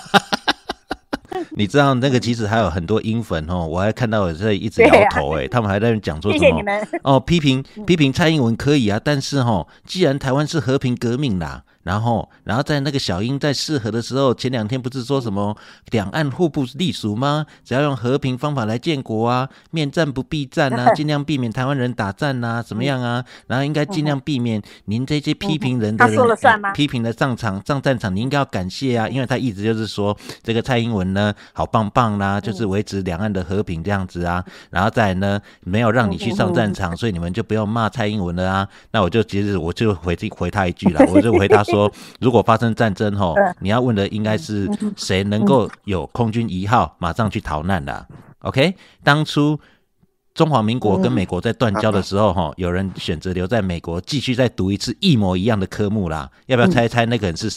你知道那个其实还有很多英粉我还看到在一直摇头他们还在讲说什么谢谢你们批评蔡英文可以啊，但是既然台湾是和平革命啦，然后在那个小英在适合的时候，前2天不是说什么两岸互不隶属吗？只要用和平方法来建国啊，面战不避战啊，尽量避免台湾人打战啊，怎么样啊？然后应该尽量避免您这些批评人的人， 他说了算吗？ 批评的上战场，你应该要感谢啊，因为他一直就是说这个蔡英文呢好棒棒啦，就是维持两岸的和平这样子啊，然后再来呢没有让你去上战场，所以你们就不用骂蔡英文了啊。那我就回他一句啦，我就回他说，如果发生战争你要问的应该是谁能够有空军1号马上去逃难啦。OK， 当初中华民国跟美国在断交的时候有人选择留在美国继续再读一次一模一样的科目啦，要不要猜猜那个人是谁？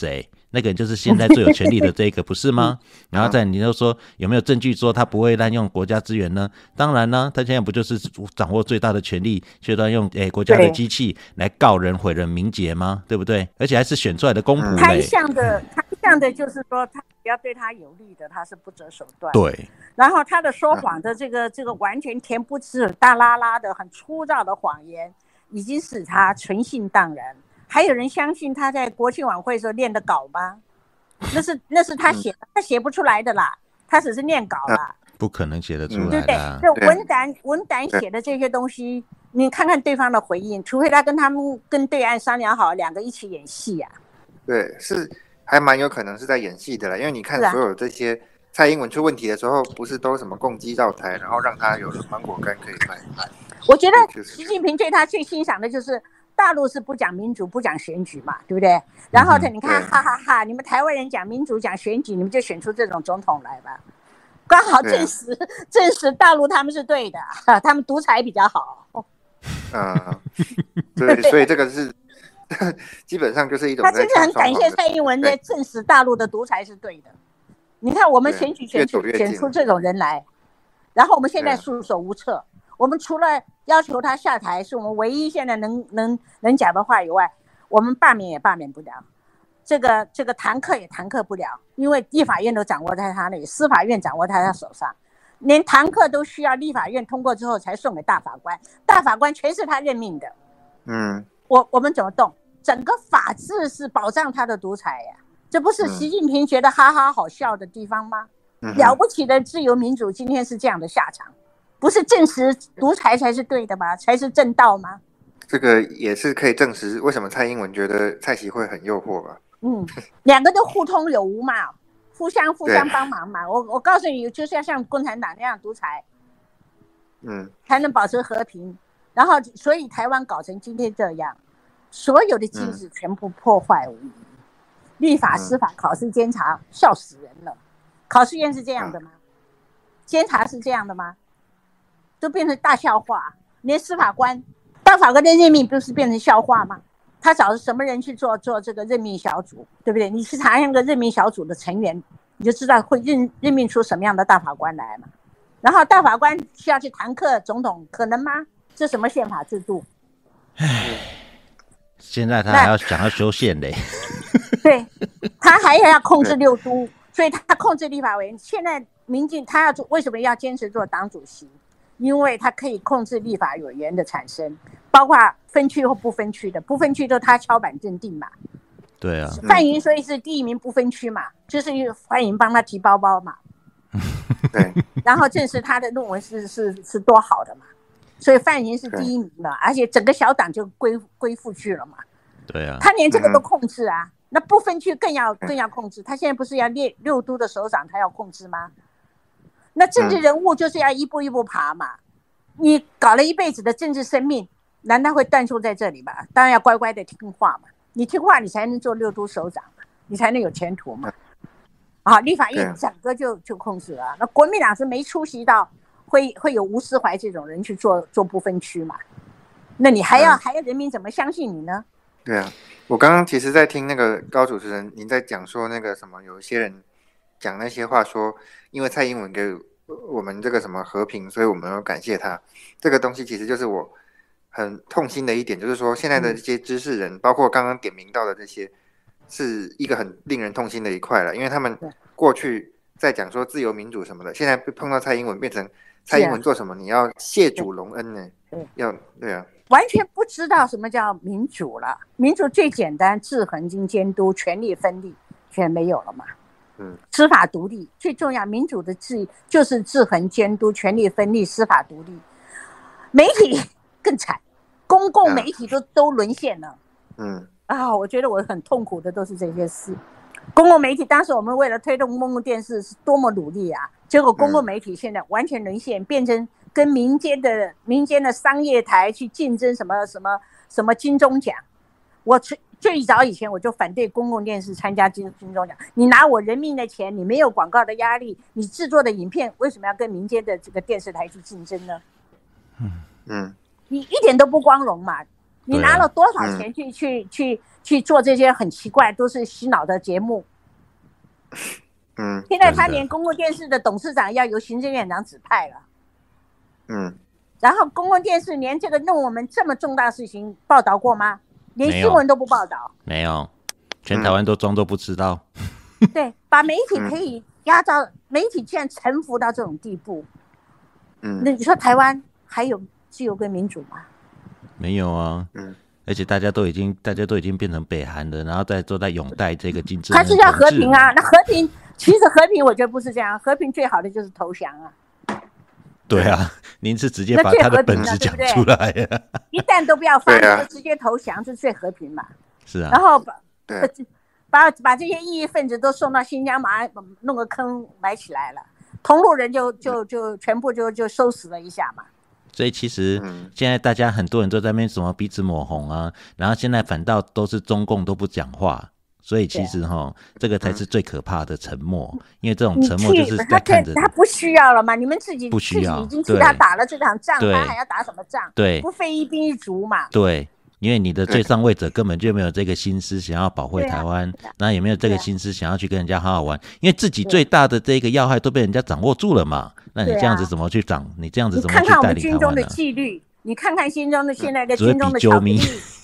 那个人就是现在最有权力的这个，不是吗？然后再你就说有没有证据说他不会滥用国家资源呢？当然呢，他现在不就是掌握最大的权力，却乱用国家的机器来告人毁人名节吗？对不对？而且还是选出来的公仆嘞。 贪向的就是说，他只要对他有利的，他是不择手段。 对。 然后他的说谎的这个完全恬不知耻、大拉拉的、很粗糙的谎言，已经使他存信荡然。还有人相信他在国庆晚会的时候念的稿吗？那是他写的，他写不出来的啦，他只是念稿啦， 不可能写得出来的， 对不对？就文胆写的这些东西，你看看对方的回应，除非他跟对岸商量好，两个一起演戏啊。 对，是还蛮有可能是在演戏的啦，因为你看所有这些蔡英文出问题的时候，不是都什么共机绕台，然后让他有芒果干可以卖。 我觉得习近平对他最欣赏的就是大陆是不讲民主不讲选举嘛，对不对？然后你看哈哈哈，你们台湾人讲民主讲选举，你们就选出这种总统来吧，刚好证实大陆他们是对的，他们独裁比较好。 对，所以这个是基本上就是一种。 他真的很感谢蔡英文在证实大陆的独裁是对的。你看我们选举选出这种人来，然后我们现在束手无策。我们除了要求他下台，是我们唯一现在能讲的话以外，我们罢免也罢免不了，这个弹劾也弹劾不了，因为立法院都掌握在他那里，司法院掌握在他手上，连弹劾都需要立法院通过之后才送给大法官，大法官全是他任命的。我们怎么动？整个法治是保障他的独裁呀，这不是习近平觉得哈哈好笑的地方吗？了不起的自由民主今天是这样的下场。不是证实独裁才是对的吗？才是正道吗？ 这个也是可以证实为什么蔡英文觉得蔡习会很诱惑吧。 两个都互通有无嘛，互相帮忙嘛。我告诉你，就是要像共产党那样独裁，才能保持和平。然后，所以台湾搞成今天这样，所有的机制全部破坏无疑。立法、司法、考试、监察，笑死人了。考试院是这样的吗？监察是这样的吗？都变成大笑话，连司法官、大法官的任命不是变成笑话吗？他找什么人去做这个任命小组，对不对？你去查那个任命小组的成员，你就知道会任命出什么样的大法官来嘛。然后大法官需要去弹劾总统，可能吗？这什么宪法制度？ 现在他还要想要修宪嘞。 对，他还要控制六都，所以他控制立法委员。现在民进他为什么要坚持做党主席？因为他可以控制立法委员的产生，包括分区或不分区的，不分区都他敲板认定嘛。 对啊， 范云所以是第一名不分区嘛，就是范云帮他提包包嘛。 对， 然后证实他的论文是多好的嘛，所以范云是第一名的，而且整个小党就归附去了嘛。 对啊， 他连这个都控制啊，那不分区更要控制。他现在不是要列六都的首长，他要控制吗？那政治人物就是要一步一步爬嘛，你搞了一辈子的政治生命，难道会断送在这里吧？当然要乖乖的听话嘛，你听话你才能做六都首长嘛，你才能有前途嘛。立法院整个就控制了，那国民党是没出席到会有吴思怀这种人去做不分区嘛，那你还要人民怎么相信你呢？ 对啊，我刚刚其实在听那个高主持人您在讲说那个什么，有一些人讲那些话说，因为蔡英文给我们这个什么和平，所以我们要感谢他。这个东西其实就是我很痛心的一点，就是说现在的这些知识人，包括刚刚点名到的这些，是一个很令人痛心的一块了，因为他们过去在讲说自由民主什么的，现在碰到蔡英文变成蔡英文做什么你要谢主隆恩呢？对啊， 完全不知道什么叫民主了。民主最简单，制衡跟监督，权力分立，全没有了嘛。司法独立最重要，民主的就是制衡监督、权力分立、司法独立。媒体更惨，公共媒体都沦陷了。我觉得我很痛苦的都是这些事。公共媒体当时我们为了推动公共电视是多么努力啊，结果公共媒体现在完全沦陷，变成跟民间的商业台去竞争什么金钟奖。我最早以前我就反对公共电视参加金钟奖，你拿我人民的钱，你没有广告的压力，你制作的影片为什么要跟民间的这个电视台去竞争呢？去你一点都不光荣嘛！你拿了多少钱去去做这些很奇怪都是洗脑的节目。现在他连公共电视的董事长要由行政院长指派了。然后公共电视连这个弄我们这么重大事情报道过吗？连新闻都不报道。 没有，全台湾都装作不知道。 对，把媒体可以压到，媒体竟然臣服到这种地步。那你说台湾还有自由跟民主吗？ 没有啊。而且大家都已经变成北韩了，然后都在拥戴这个金正恩。 他是要和平啊，那和平其实和平我觉得不是这样，和平最好的就是投降啊。 对啊，您是直接把他的本质讲出来了。 一旦都不要发就直接投降，是最和平嘛。 是啊。 然后把这些异议分子都送到新疆，马上弄个坑埋起来了，同路人就全部就收拾了一下嘛。 所以其实现在大家很多人都在那边什么彼此抹红啊，然后现在反倒都是中共都不讲话，所以其实这个才是最可怕的沉默，因为这种沉默就是在看着他不需要了嘛，你们自己不需要， 已经替他打了这场仗， 他还要打什么仗？ 对， 不费一兵一卒嘛。 对。因为你的最上位者根本就没有这个心思想要保卫台湾，那也没有这个心思想要去跟人家好好玩，因为自己最大的这个要害都被人家掌握住了嘛。那你这样子怎么去你这样子怎么去带领台湾呢？ 你看看我们军中的纪律，你看看现在的军中的小兵。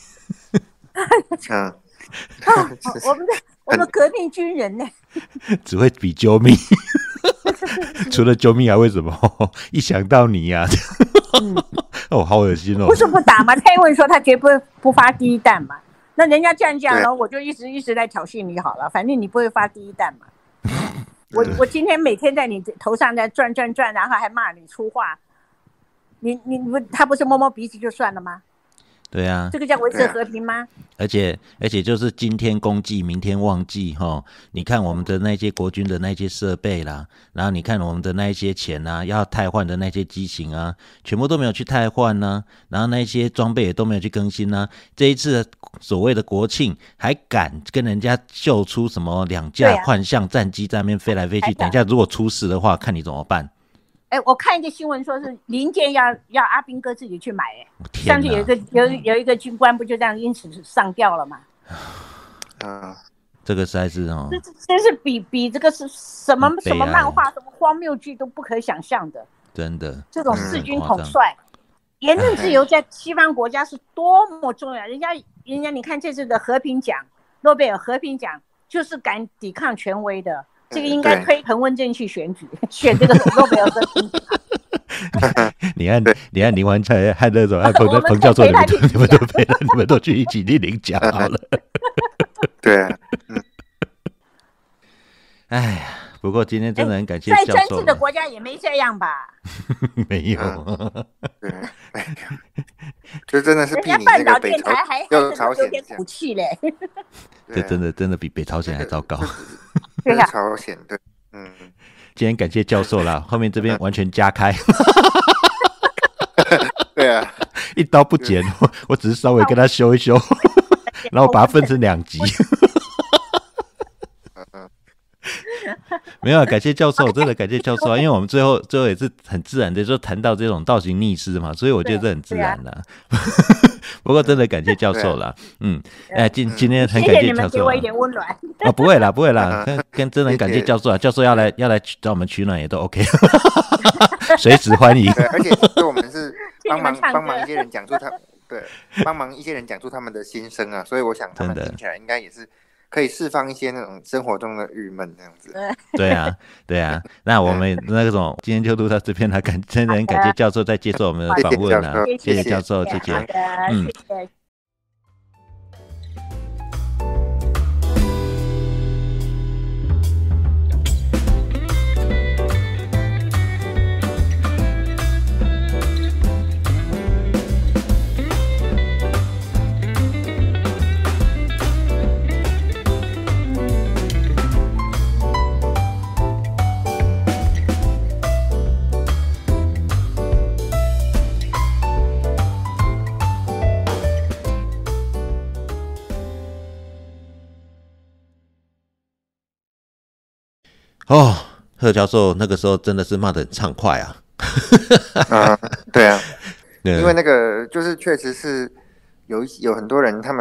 我们革命军人呢， 只会比救命。除了救命还会什么？一想到你呀。好恶心哦！ 不是不打吗？蔡英文说他绝不发第一弹嘛。那人家这样讲了，我就一直在挑衅你好了，反正你不会发第一弹嘛。我今天每天在你头上在转，然后还骂你粗话，他不是摸摸鼻子就算了吗？ 对啊， 这个叫维持和平吗？ 而且就是今天公祭，明天忘记你看我们的那些国军的那些设备啦，然后你看我们的那一些钱啊，要汰换的那些机型啊，全部都没有去汰换呢，然后那些装备也都没有去更新呢。这一次所谓的国庆，还敢跟人家秀出什么2架幻象战机在那边飞来飞去，等一下如果出事的话，看你怎么办？ 我看一个新闻说是零件要阿兵哥自己去买，上次有一个军官不就这样因此上吊了吗？ 这个实在是真是比这个是什么漫画什么荒谬剧都不可想象的， 真的。 这种弑君统帅，言论自由在西方国家是多么重要。人家你看这次的和平奖，诺贝尔和平奖就是敢抵抗权威的。这个应该推彭文正去选这个诺贝尔和平奖。 你看林环菜和那种彭教授，你们都去一起去领奖好了。 对啊， 哎呀，不过今天真的很感谢教授。 在专制的国家也没这样吧？ 没有， 对，没有，就真的是比你那个北朝鲜有点骨气嘞。 这真的比北朝鲜还糟糕。 北朝鲜对， 今天感谢教授啦，后面这边完全加开。 对啊， 一刀不剪，我只是稍微跟他修一修，然后把它分成2集。没有感谢教授，真的感谢教授啊！因为我们最后也是很自然的就谈到这种倒行逆施嘛，所以我觉得这很自然啦。不过真的感谢教授啦，今天很感谢教授，谢谢你们给我一点温暖。 不会啦，跟真的很感谢教授啊！教授要来找我们取暖也都 OK， 随时欢迎。 对，而且我们是帮忙一些人讲出帮忙一些人讲出他们的心声啊，所以我想他们听起来应该也是可以释放一些那种生活中的郁闷这样子。 对啊，那我们那种今天就录到这边了，真的很感谢教授在接受我们的访问啊，谢谢教授，谢谢。 谢谢。 贺教授那个时候真的是骂得很畅快啊。 对啊，因为那个就是确实是有很多人他们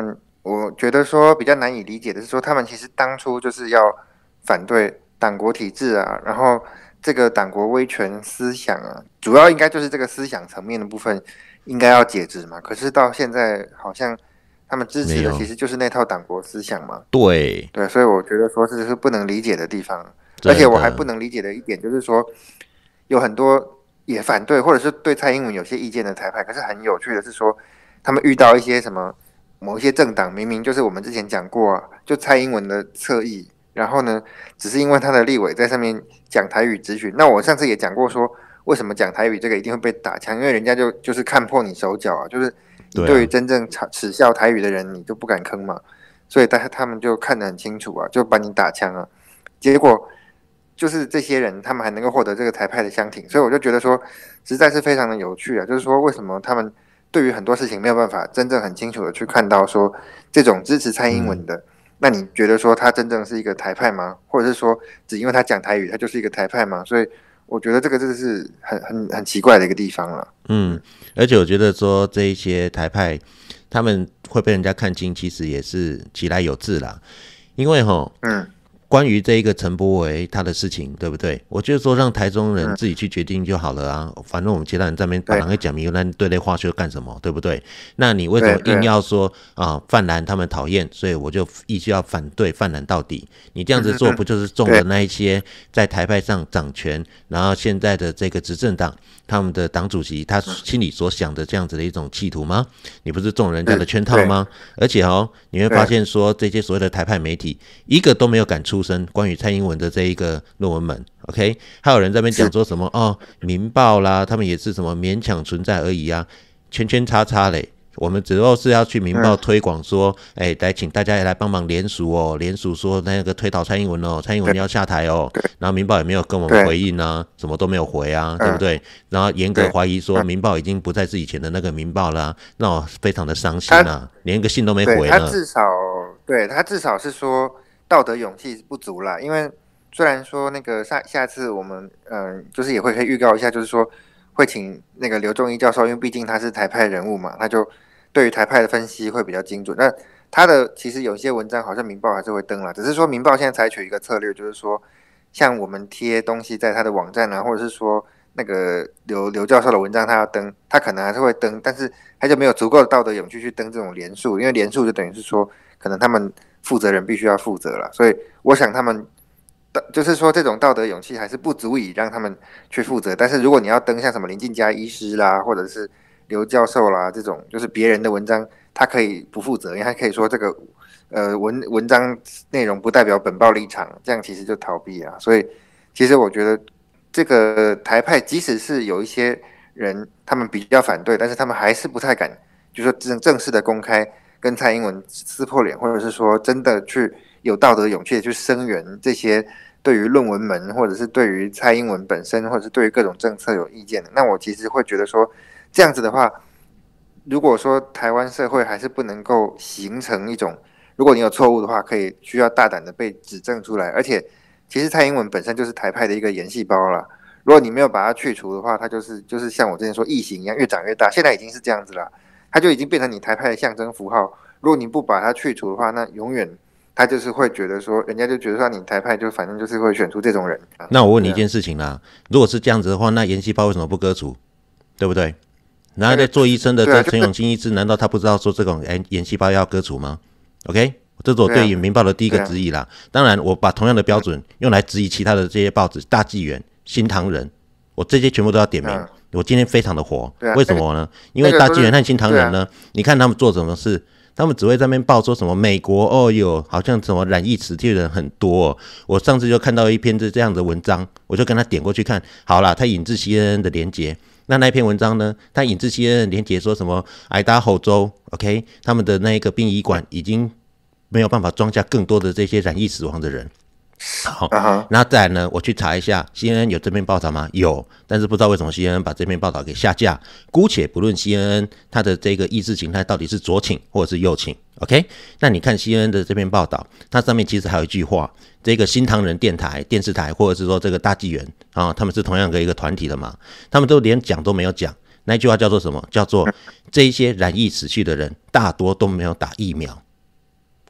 我觉得说比较难以理解的是说，他们其实当初就是要反对党国体制啊，然后这个党国威权思想啊，主要应该就是这个思想层面的部分应该要解职嘛。可是到现在好像他们支持的其实就是那套党国思想嘛。 对， 所以我觉得说这是不能理解的地方。而且我还不能理解的一点就是说，有很多也反对或者是对蔡英文有些意见的台派，可是很有趣的是说，他们遇到一些什么某一些政党，明明就是我们之前讲过啊，就蔡英文的侧翼，然后呢，只是因为他的立委在上面讲台语质询。那我上次也讲过说，为什么讲台语这个一定会被打枪，因为人家就是看破你手脚啊，就是你对于真正耻笑台语的人，你就不敢吭嘛，所以他们就看得很清楚啊，就把你打枪啊，结果就是这些人他们还能够获得这个台派的相挺，所以我就觉得说实在是非常的有趣啊，就是说为什么他们对于很多事情没有办法真正很清楚的去看到说这种支持蔡英文的，那你觉得说他真正是一个台派吗？或者是说只因为他讲台语他就是一个台派吗？所以我觉得这个真的是很奇怪的一个地方了。 而且我觉得说这一些台派他们会被人家看清，其实也是其来有自啦，因为关于这一个陈柏惟他的事情，对不对？我觉得说让台中人自己去决定就好了啊，反正我们其他人在那边把人给讲明，那对类话说干什么，对不对？那你为什么硬要说泛蓝他们讨厌，所以我就必须要反对泛蓝到底？你这样子做不就是中了那一些在台派上掌权，然后现在的这个执政党他们的党主席他心里所想的这样子的一种企图吗？你不是中人家的圈套吗？而且你会发现说这些所谓的台派媒体一个都没有敢出声关于蔡英文的这一个论文们 ，OK？ 还有人在那边讲说什么民报啦，他们也是什么勉强存在而已啊，圈圈叉叉嘞。我们只要是要去民报推广说，来请大家来帮忙联署联署说那个推倒蔡英文蔡英文要下台然后民报也没有跟我们回应啊，什么都没有回啊，对不对？然后严格怀疑说民报已经不再是以前的那个民报啦，那我非常的伤心啊，连个信都没回呢。 他至少是说道德勇气不足啦，因为虽然说那个下次我们就是也会可以预告一下，就是说会请那个刘仲义教授，因为毕竟他是台派人物嘛，他就对于台派的分析会比较精准。那他的其实有些文章好像民报还是会登啦，只是说民报现在采取一个策略，就是说像我们贴东西在他的网站啊，或者是说那个刘教授的文章他要登，他可能还是会登，但是他就没有足够的道德勇气去登这种连署，因为连署就等于是说可能他们负责人必须要负责了，所以我想他们就是说这种道德勇气还是不足以让他们去负责。但是如果你要登像什么林进嘉医师啦，或者是刘教授啦这种就是别人的文章，他可以不负责，因为他可以说这个文章内容不代表本报立场，这样其实就逃避啊。所以其实我觉得这个台派即使是有一些人他们比较反对，但是他们还是不太敢就是说正式的公开跟蔡英文撕破脸，或者是说真的去有道德勇气的去声援这些对于论文门或者是对于蔡英文本身或者是对于各种政策有意见的。那我其实会觉得说这样子的话，如果说台湾社会还是不能够形成一种，如果你有错误的话可以需要大胆的被指正出来，而且其实蔡英文本身就是台派的一个盐细胞啦，如果你没有把它去除的话，它就是像我之前说异形一样越长越大，现在已经是这样子了，它就已经变成你台派的象征符号。如果你不把它去除的话，那永远他就是会觉得说，人家就觉得说你台派就反正就是会选出这种人。 那我问你一件事情啦，如果是这样子的话，那盐细胞为什么不割除？对不对？然后在做医生的这陈永金医师，难道他不知道说这种盐细胞要割除吗 ？OK， 这是我对于民报的第一个质疑啦。当然，我把同样的标准用来质疑其他的这些报纸，大纪元、新唐人，我这些全部都要点名。我今天非常的火，为什么呢？因为大纪元和新唐人呢，你看他们做什么事？他们只会在那边报说什么美国好像什么染疫死去的人很多我上次就看到一篇这样的文章，我就跟他点过去看，好啦，他引自 CNN 的连结，那篇文章呢，他引自 CNN 的连结说什么爱达荷州 OK 他们的那一个殡仪馆已经没有办法装下更多的这些染疫死亡的人。好，然后再来呢，我去查一下 CNN 有这篇报道吗？有，但是不知道为什么 CNN 把这篇报道给下架。姑且不论 CNN 它的这个意识形态到底是左倾或者是右倾 OK， 那你看 CNN 的这篇报道，它上面其实还有一句话，这个新唐人电视台或者是说这个大纪元他们是同样的一个团体的嘛，他们都连讲都没有讲，那句话叫做什么？叫做这些染疫死去的人大多都没有打疫苗。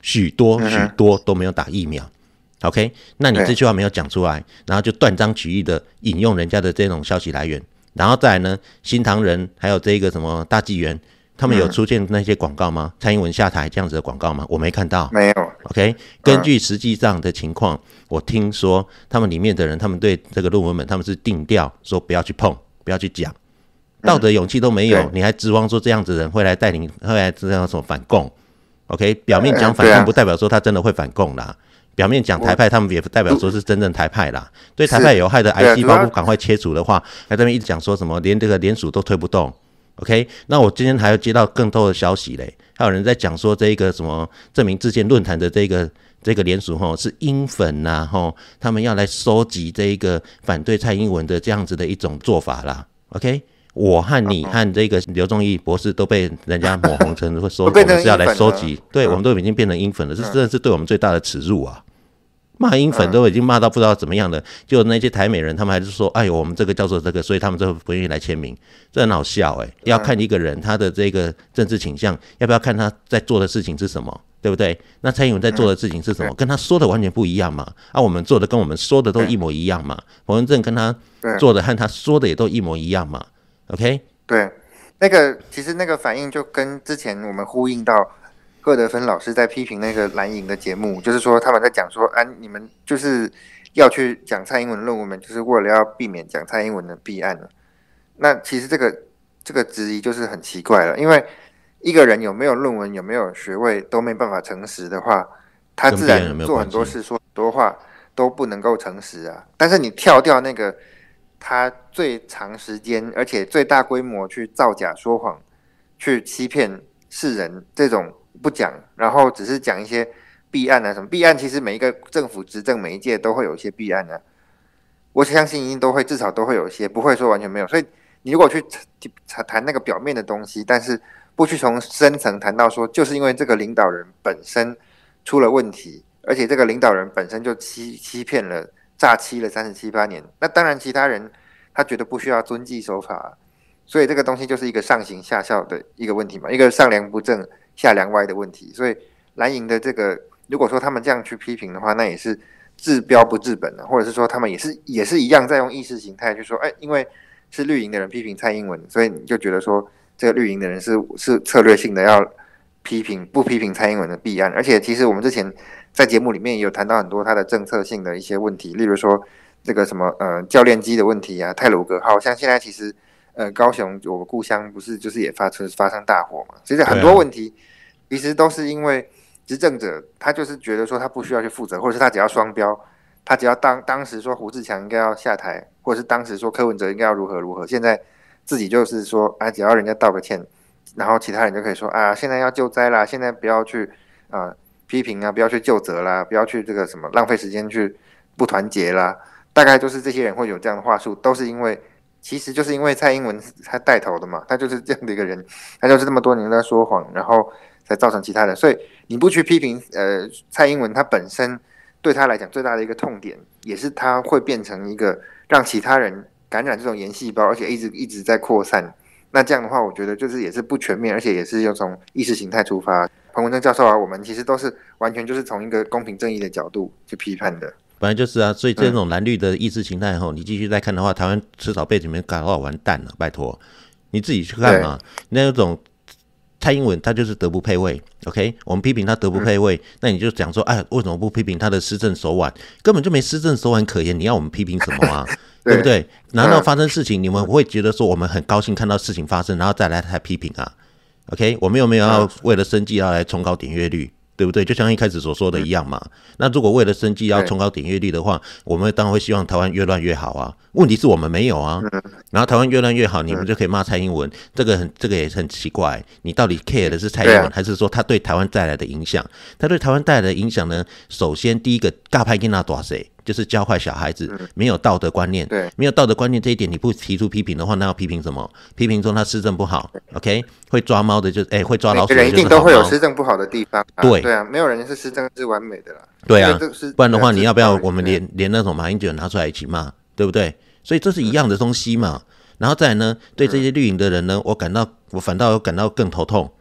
许多都没有打疫苗。OK， 那你这句话没有讲出来，然后就断章取义的引用人家的这种消息来源，然后再来呢，新唐人还有这个什么大纪元，他们有出现那些广告吗？蔡英文下台这样子的广告吗？我没看到， 没有。 OK， 根据实际上的情况，我听说他们里面的人，他们对这个论文们，他们是定调说不要去碰，不要去讲，道德勇气都没有，你还指望说这样子的人会来带领，会来这样什么反共 ？OK， 表面讲反共不代表说他真的会反共啦。表面讲台派，他们也不代表说是真正台派啦。对台派有害的癌细胞不赶快切除的话，在这边一直讲说什么连这个联署都推不动。OK， 那我今天还要接到更多的消息嘞，还有人在讲说这个什么证明制宪论坛的这个联署是英粉呐，他们要来收集这个反对蔡英文的这样子的一种做法啦。OK， 我和你和这个刘仲义博士都被人家抹红成会说我们是要来收集，对，我们都已经变成英粉了，这真的是对我们最大的耻辱啊！骂英粉都已经骂到不知道怎么样了，就那些台美人他们还是说，哎呦，我们这个叫做这个，所以他们就不愿意来签名，这很好笑要看一个人他的这个政治倾向，要不要看他在做的事情是什么，对不对？那蔡英文在做的事情是什么？跟他说的完全不一样嘛。我们做的跟我们说的都一模一样嘛。彭文正跟他做的和他说的也都一模一样嘛。OK， 对，其实那个反应就跟之前我们呼应到。贺德芬老师在批评那个蓝营的节目，就是说他们在讲说，你们就是要去讲蔡英文论文们，就是为了要避免讲蔡英文的弊案了。那其实这个质疑就是很奇怪了，因为一个人有没有论文、有没有学位都没办法诚实的话，他自然做很多事、说很多话都不能够诚实啊。但是你跳掉那个他最长时间而且最大规模去造假说谎、去欺骗世人这种。不讲，然后只是讲一些弊案啊什么弊案，其实每一个政府执政每一届都会有一些弊案啊，我相信一定都会至少都会有一些，不会说完全没有。所以你如果去谈那个表面的东西，但是不去从深层谈到说，就是因为这个领导人本身出了问题，而且这个领导人本身就欺骗了、诈欺了37、8年，那当然其他人他觉得不需要遵纪守法，所以这个东西就是一个上行下效的一个问题嘛，一个上梁不正下梁歪的问题。所以蓝营的这个，如果说他们这样去批评的话，那也是治标不治本的，或者是说他们也是一样在用意识形态去说，因为是绿营的人批评蔡英文，所以你就觉得说这个绿营的人是策略性的要不批评蔡英文的弊案。而且其实我们之前在节目里面也有谈到很多他的政策性的一些问题，例如说这个什么教练机的问题啊，太鲁阁号，像现在其实高雄我故乡不是就是也发生大火嘛，其实很多问题其实都是因为执政者他就是觉得说他不需要去负责，或者是他只要双标，他只要当时说胡志强应该要下台，或者是当时说柯文哲应该要如何，现在自己就是说只要人家道个歉，然后其他人就可以说现在要救灾啦，现在不要去批评啊，不要去究责啦，不要去这个什么浪费时间去不团结啦，大概就是这些人会有这样的话术，都是因为其实就是因为蔡英文他带头的嘛，他就是这样的一个人，他就是这么多年在说谎，然后才造成其他人。所以你不去批评蔡英文，他本身对他来讲最大的一个痛点，也是他会变成一个让其他人感染这种炎细胞，而且一直在扩散。那这样的话，我觉得就是也是不全面，而且也是要从意识形态出发。彭文正教授我们其实都是完全就是从一个公平正义的角度去批判的。 本来就是啊，所以这种蓝绿的意识形态你继续再看的话，台湾迟早被你们搞到完蛋了，拜托你自己去看嘛。那种蔡英文他就是德不配位 ，OK， 我们批评他德不配位，那你就讲说，为什么不批评他的施政手腕？根本就没施政手腕可言，你要我们批评什么啊？对不对？难道发生事情，你们会觉得说我们很高兴看到事情发生，然后再来批评啊 ？OK， 我们有没有要为了生计要来冲高点阅率？对不对？就像一开始所说的一样嘛。那如果为了生计要冲高点阅率的话，我们当然会希望台湾越乱越好啊。问题是我们没有啊。然后台湾越乱越好，你们就可以骂蔡英文，这个也很奇怪。你到底 care 的是蔡英文，还是说他对台湾带来的影响？他对台湾带来的影响呢？首先第一个，尬拍跟他打谁？就是教坏小孩子，没有道德观念，没有道德观念这一点你不提出批评的话，那要批评什么？批评说他施政不好 ，OK？ 会抓猫的会抓老鼠的就是好猫，每个人一定都会有施政不好的地方， 对啊，没有人是施政是完美的啦， 对啊，不然的话你要不要我们连那种马英九拿出来一起骂，对不对？所以这是一样的东西嘛。然后再来呢，对这些绿营的人呢，我反倒感到更头痛。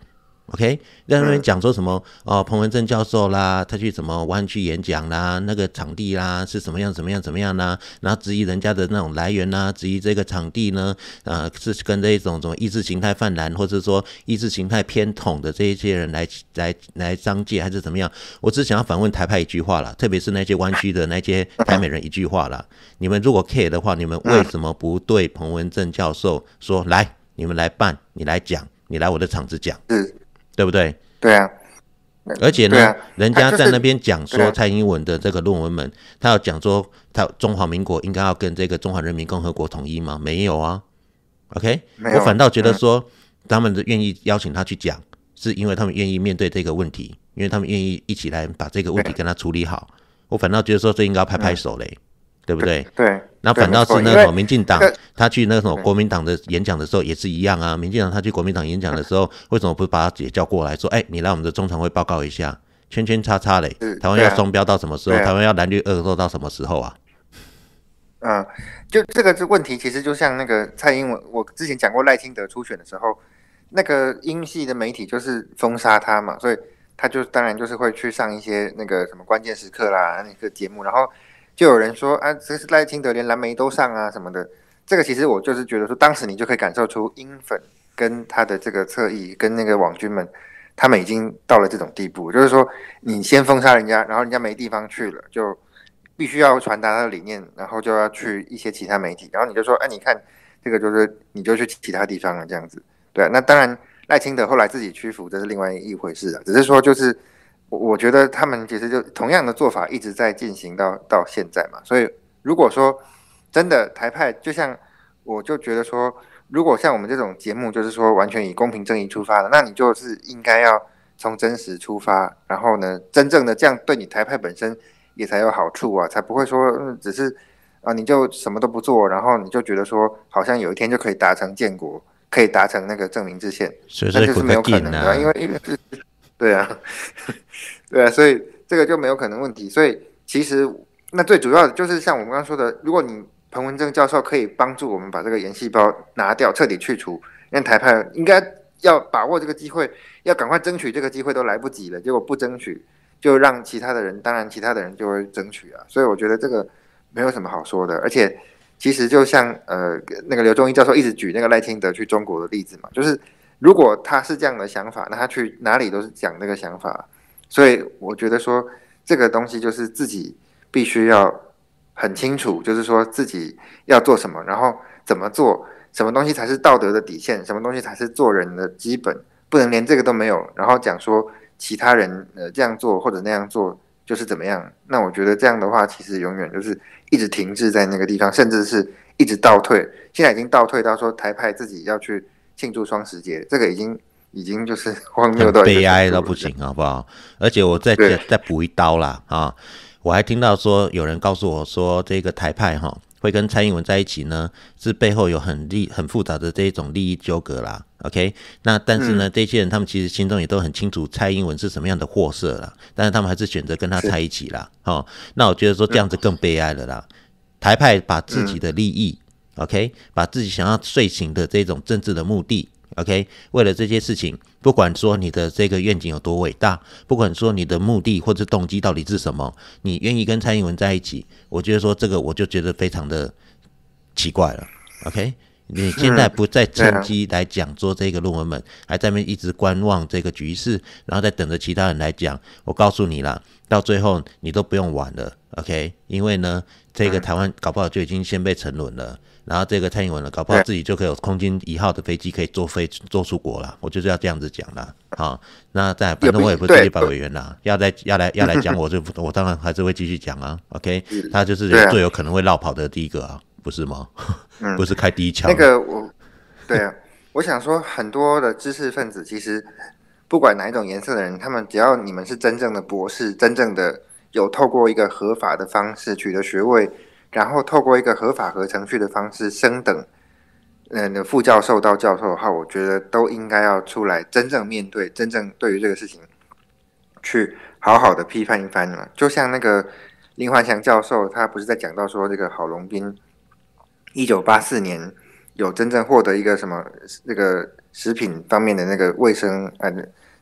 OK， 在那边讲说什么彭文正教授啦，他去什么湾区演讲啦，那个场地啦是什么样啦，然后质疑人家的那种来源啦，质疑这个场地呢，是跟这种什么意识形态泛蓝，或者说意识形态偏统的这一些人来商界还是怎么样？我只想要反问台派一句话啦，特别是那些湾区的那些台美人一句话啦，你们如果 care 的话，你们为什么不对彭文正教授说，来，你们来办，你来讲，你来我的场子讲？对不对？ 对啊， 而且呢，人家在那边讲说蔡英文的这个论文们，他要讲说他中华民国应该要跟这个中华人民共和国统一吗？没有啊。OK， 我反倒觉得说，他们愿意邀请他去讲，是因为他们愿意面对这个问题，因为他们愿意一起来把这个问题跟他处理好。我反倒觉得说，这应该要拍拍手嘞。对不对？ 对， 那反倒是那种民进党，他去那种国民党的演讲的时候也是一样啊。民进党他去国民党演讲的时候，为什么不把他姐叫过来说，你来我们的中常会报告一下，圈圈叉叉嘞，台湾要双标到什么时候？台湾要蓝绿恶斗到什么时候啊？ 就这个问题，其实就像那个蔡英文，我之前讲过赖清德初选的时候，那个英系的媒体就是封杀他嘛，所以他就当然就是会去上一些那个什么关键时刻啦那个节目，然后。就有人说这是赖清德连蓝莓都上啊什么的，这个其实我就是觉得说，当时你就可以感受出英粉跟他的这个侧翼跟那个网军们，他们已经到了这种地步，就是说你先封杀人家，然后人家没地方去了，就必须要传达他的理念，然后就要去一些其他媒体，然后你就说，你看这个就是你就去其他地方了这样子，对啊，那当然赖清德后来自己屈服，这是另外一回事啊，只是说就是。我觉得他们其实就同样的做法一直在进行到现在嘛，所以如果说真的台派，就像我就觉得说，如果像我们这种节目，就是说完全以公平正义出发的，那你就是应该要从真实出发，然后呢，真正的这样对你台派本身也才有好处啊，才不会说只是你就什么都不做，然后你就觉得说好像有一天就可以达成建国，可以达成那个正名制宪，那就是没有可能的，因为对啊，对啊，所以这个就没有可能问题。所以其实那最主要的就是像我们刚刚说的，如果你彭文正教授可以帮助我们把这个盐细胞拿掉，彻底去除，那台派应该要把握这个机会，要赶快争取这个机会都来不及了。结果不争取，就让其他的人，当然其他的人就会争取啊。所以我觉得这个没有什么好说的。而且其实就像那个刘忠义教授一直举那个赖清德去中国的例子嘛，就是。如果他是这样的想法，那他去哪里都是讲这个想法，所以我觉得说这个东西就是自己必须要很清楚，就是说自己要做什么，然后怎么做，什么东西才是道德的底线，什么东西才是做人的基本，不能连这个都没有，然后讲说其他人这样做或者那样做就是怎么样，那我觉得这样的话其实永远就是一直停滞在那个地方，甚至是一直倒退，现在已经倒退到说台派自己要去庆祝双十节，这个已经就是荒谬到悲哀到不行，好不好？而且我再补一刀啦啊！我还听到说有人告诉我说，这个台派会跟蔡英文在一起呢，是背后有很复杂的这种利益纠葛啦。OK， 那但是呢，这些人他们其实心中也都很清楚蔡英文是什么样的货色啦，但是他们还是选择跟他在一起啦。那我觉得说这样子更悲哀了啦。台派把自己的利益。OK， 把自己想要遂行的这种政治的目的 ，OK， 为了这些事情，不管说你的这个愿景有多伟大，不管说你的目的或者动机到底是什么，你愿意跟蔡英文在一起，我觉得说这个我就觉得非常的奇怪了 ，OK。你现在不再趁机来讲说这个论文们，还在那边一直观望这个局势，然后再等着其他人来讲。我告诉你啦，到最后你都不用玩了 ，OK？ 因为呢，这个台湾搞不好就已经先被沉沦了，然后这个蔡英文了，搞不好自己就可以有空军1号的飞机可以坐出国了。我就是要这样子讲啦。好，那再反正我也不是立法委员啦，要来讲我当然还是会继续讲啊 ，OK？ 他就是最有可能会落跑的第一个啊。不是吗？不是开第一枪。 那个对啊，我想说，很多的知识分子其实不管哪一种颜色的人，他们只要你们是真正的博士，真正的有透过一个合法的方式取得学位，然后透过一个合法合程序的方式升等，副教授到教授的话，我觉得都应该要出来真正面对，真正对于这个事情去好好的批判一番嘛。就像那个林焕祥教授，他不是在讲到说这个郝龙斌。1984年有真正获得一个什么那个食品方面的那个卫生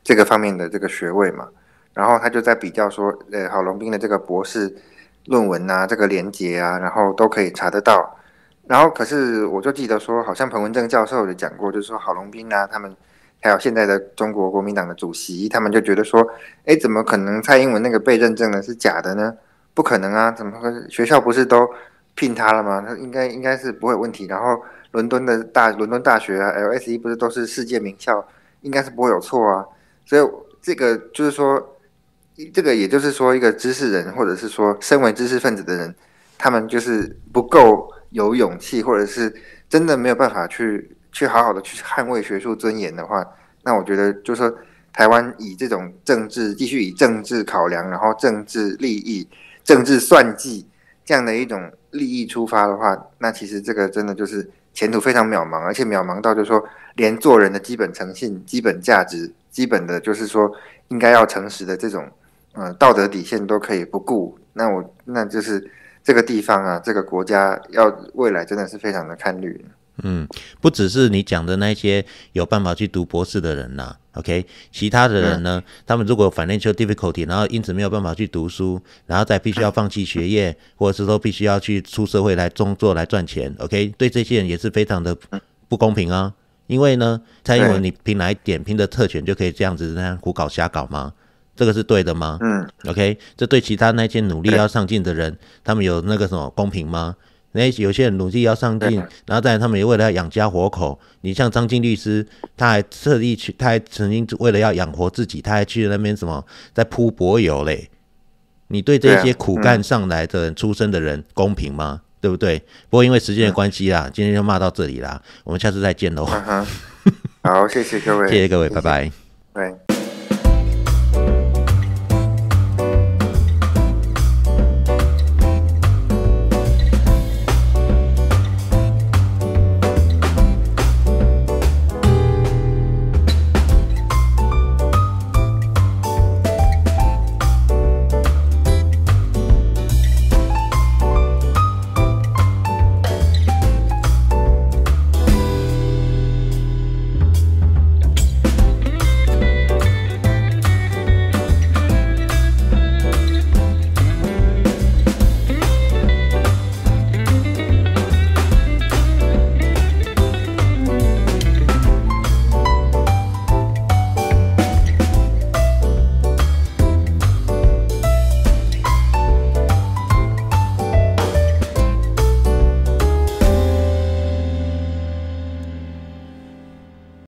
这个方面的这个学位嘛，然后他就在比较说，郝龙斌的这个博士论文啊，这个连结啊，然后都可以查得到。然后可是我就记得说，好像彭文正教授有讲过，就是说郝龙斌啊，他们还有现在的中国国民党的主席，他们就觉得说，怎么可能蔡英文那个被认证的是假的呢？不可能啊，怎么会？学校不是都聘他了吗？他应该是不会有问题。然后伦敦大学啊 ，LSE 不是都是世界名校，应该是不会有错啊。所以这个就是说，这个也就是说，一个知识人或者是说身为知识分子的人，他们就是不够有勇气，或者是真的没有办法去好好的去捍卫学术尊严的话，那我觉得就是说，台湾以这种继续以政治考量，然后政治利益、政治算计这样的一种利益出发的话，那其实这个真的就是前途非常渺茫，而且渺茫到就是说，连做人的基本诚信、基本价值、基本的就是说应该要诚实的这种道德底线都可以不顾，那就是这个地方啊，这个国家要未来真的是非常的看绿。 不只是你讲的那些有办法去读博士的人啦 ，OK， 其他的人呢，他们如果 financial difficulty， 然后因此没有办法去读书，然后再必须要放弃学业，或者是说必须要去出社会来工作来赚钱 ，OK， 对这些人也是非常的不公平啊。因为呢，蔡英文你凭哪一点凭的特权就可以这样子那样胡搞瞎搞吗？这个是对的吗？OK， 这对其他那些努力要上进的人，他们有那个什么公平吗？那有些人努力要上进，然后再来他们也为了要养家活口。你像张金律师，他还曾经为了要养活自己，他还去那边什么在铺柏油嘞。你对这些苦干上来的人、出身的人公平吗？对不对？不过因为时间的关系啦，今天就骂到这里啦，我们下次再见喽。 好，谢谢各位， 谢谢各位，拜拜。 对。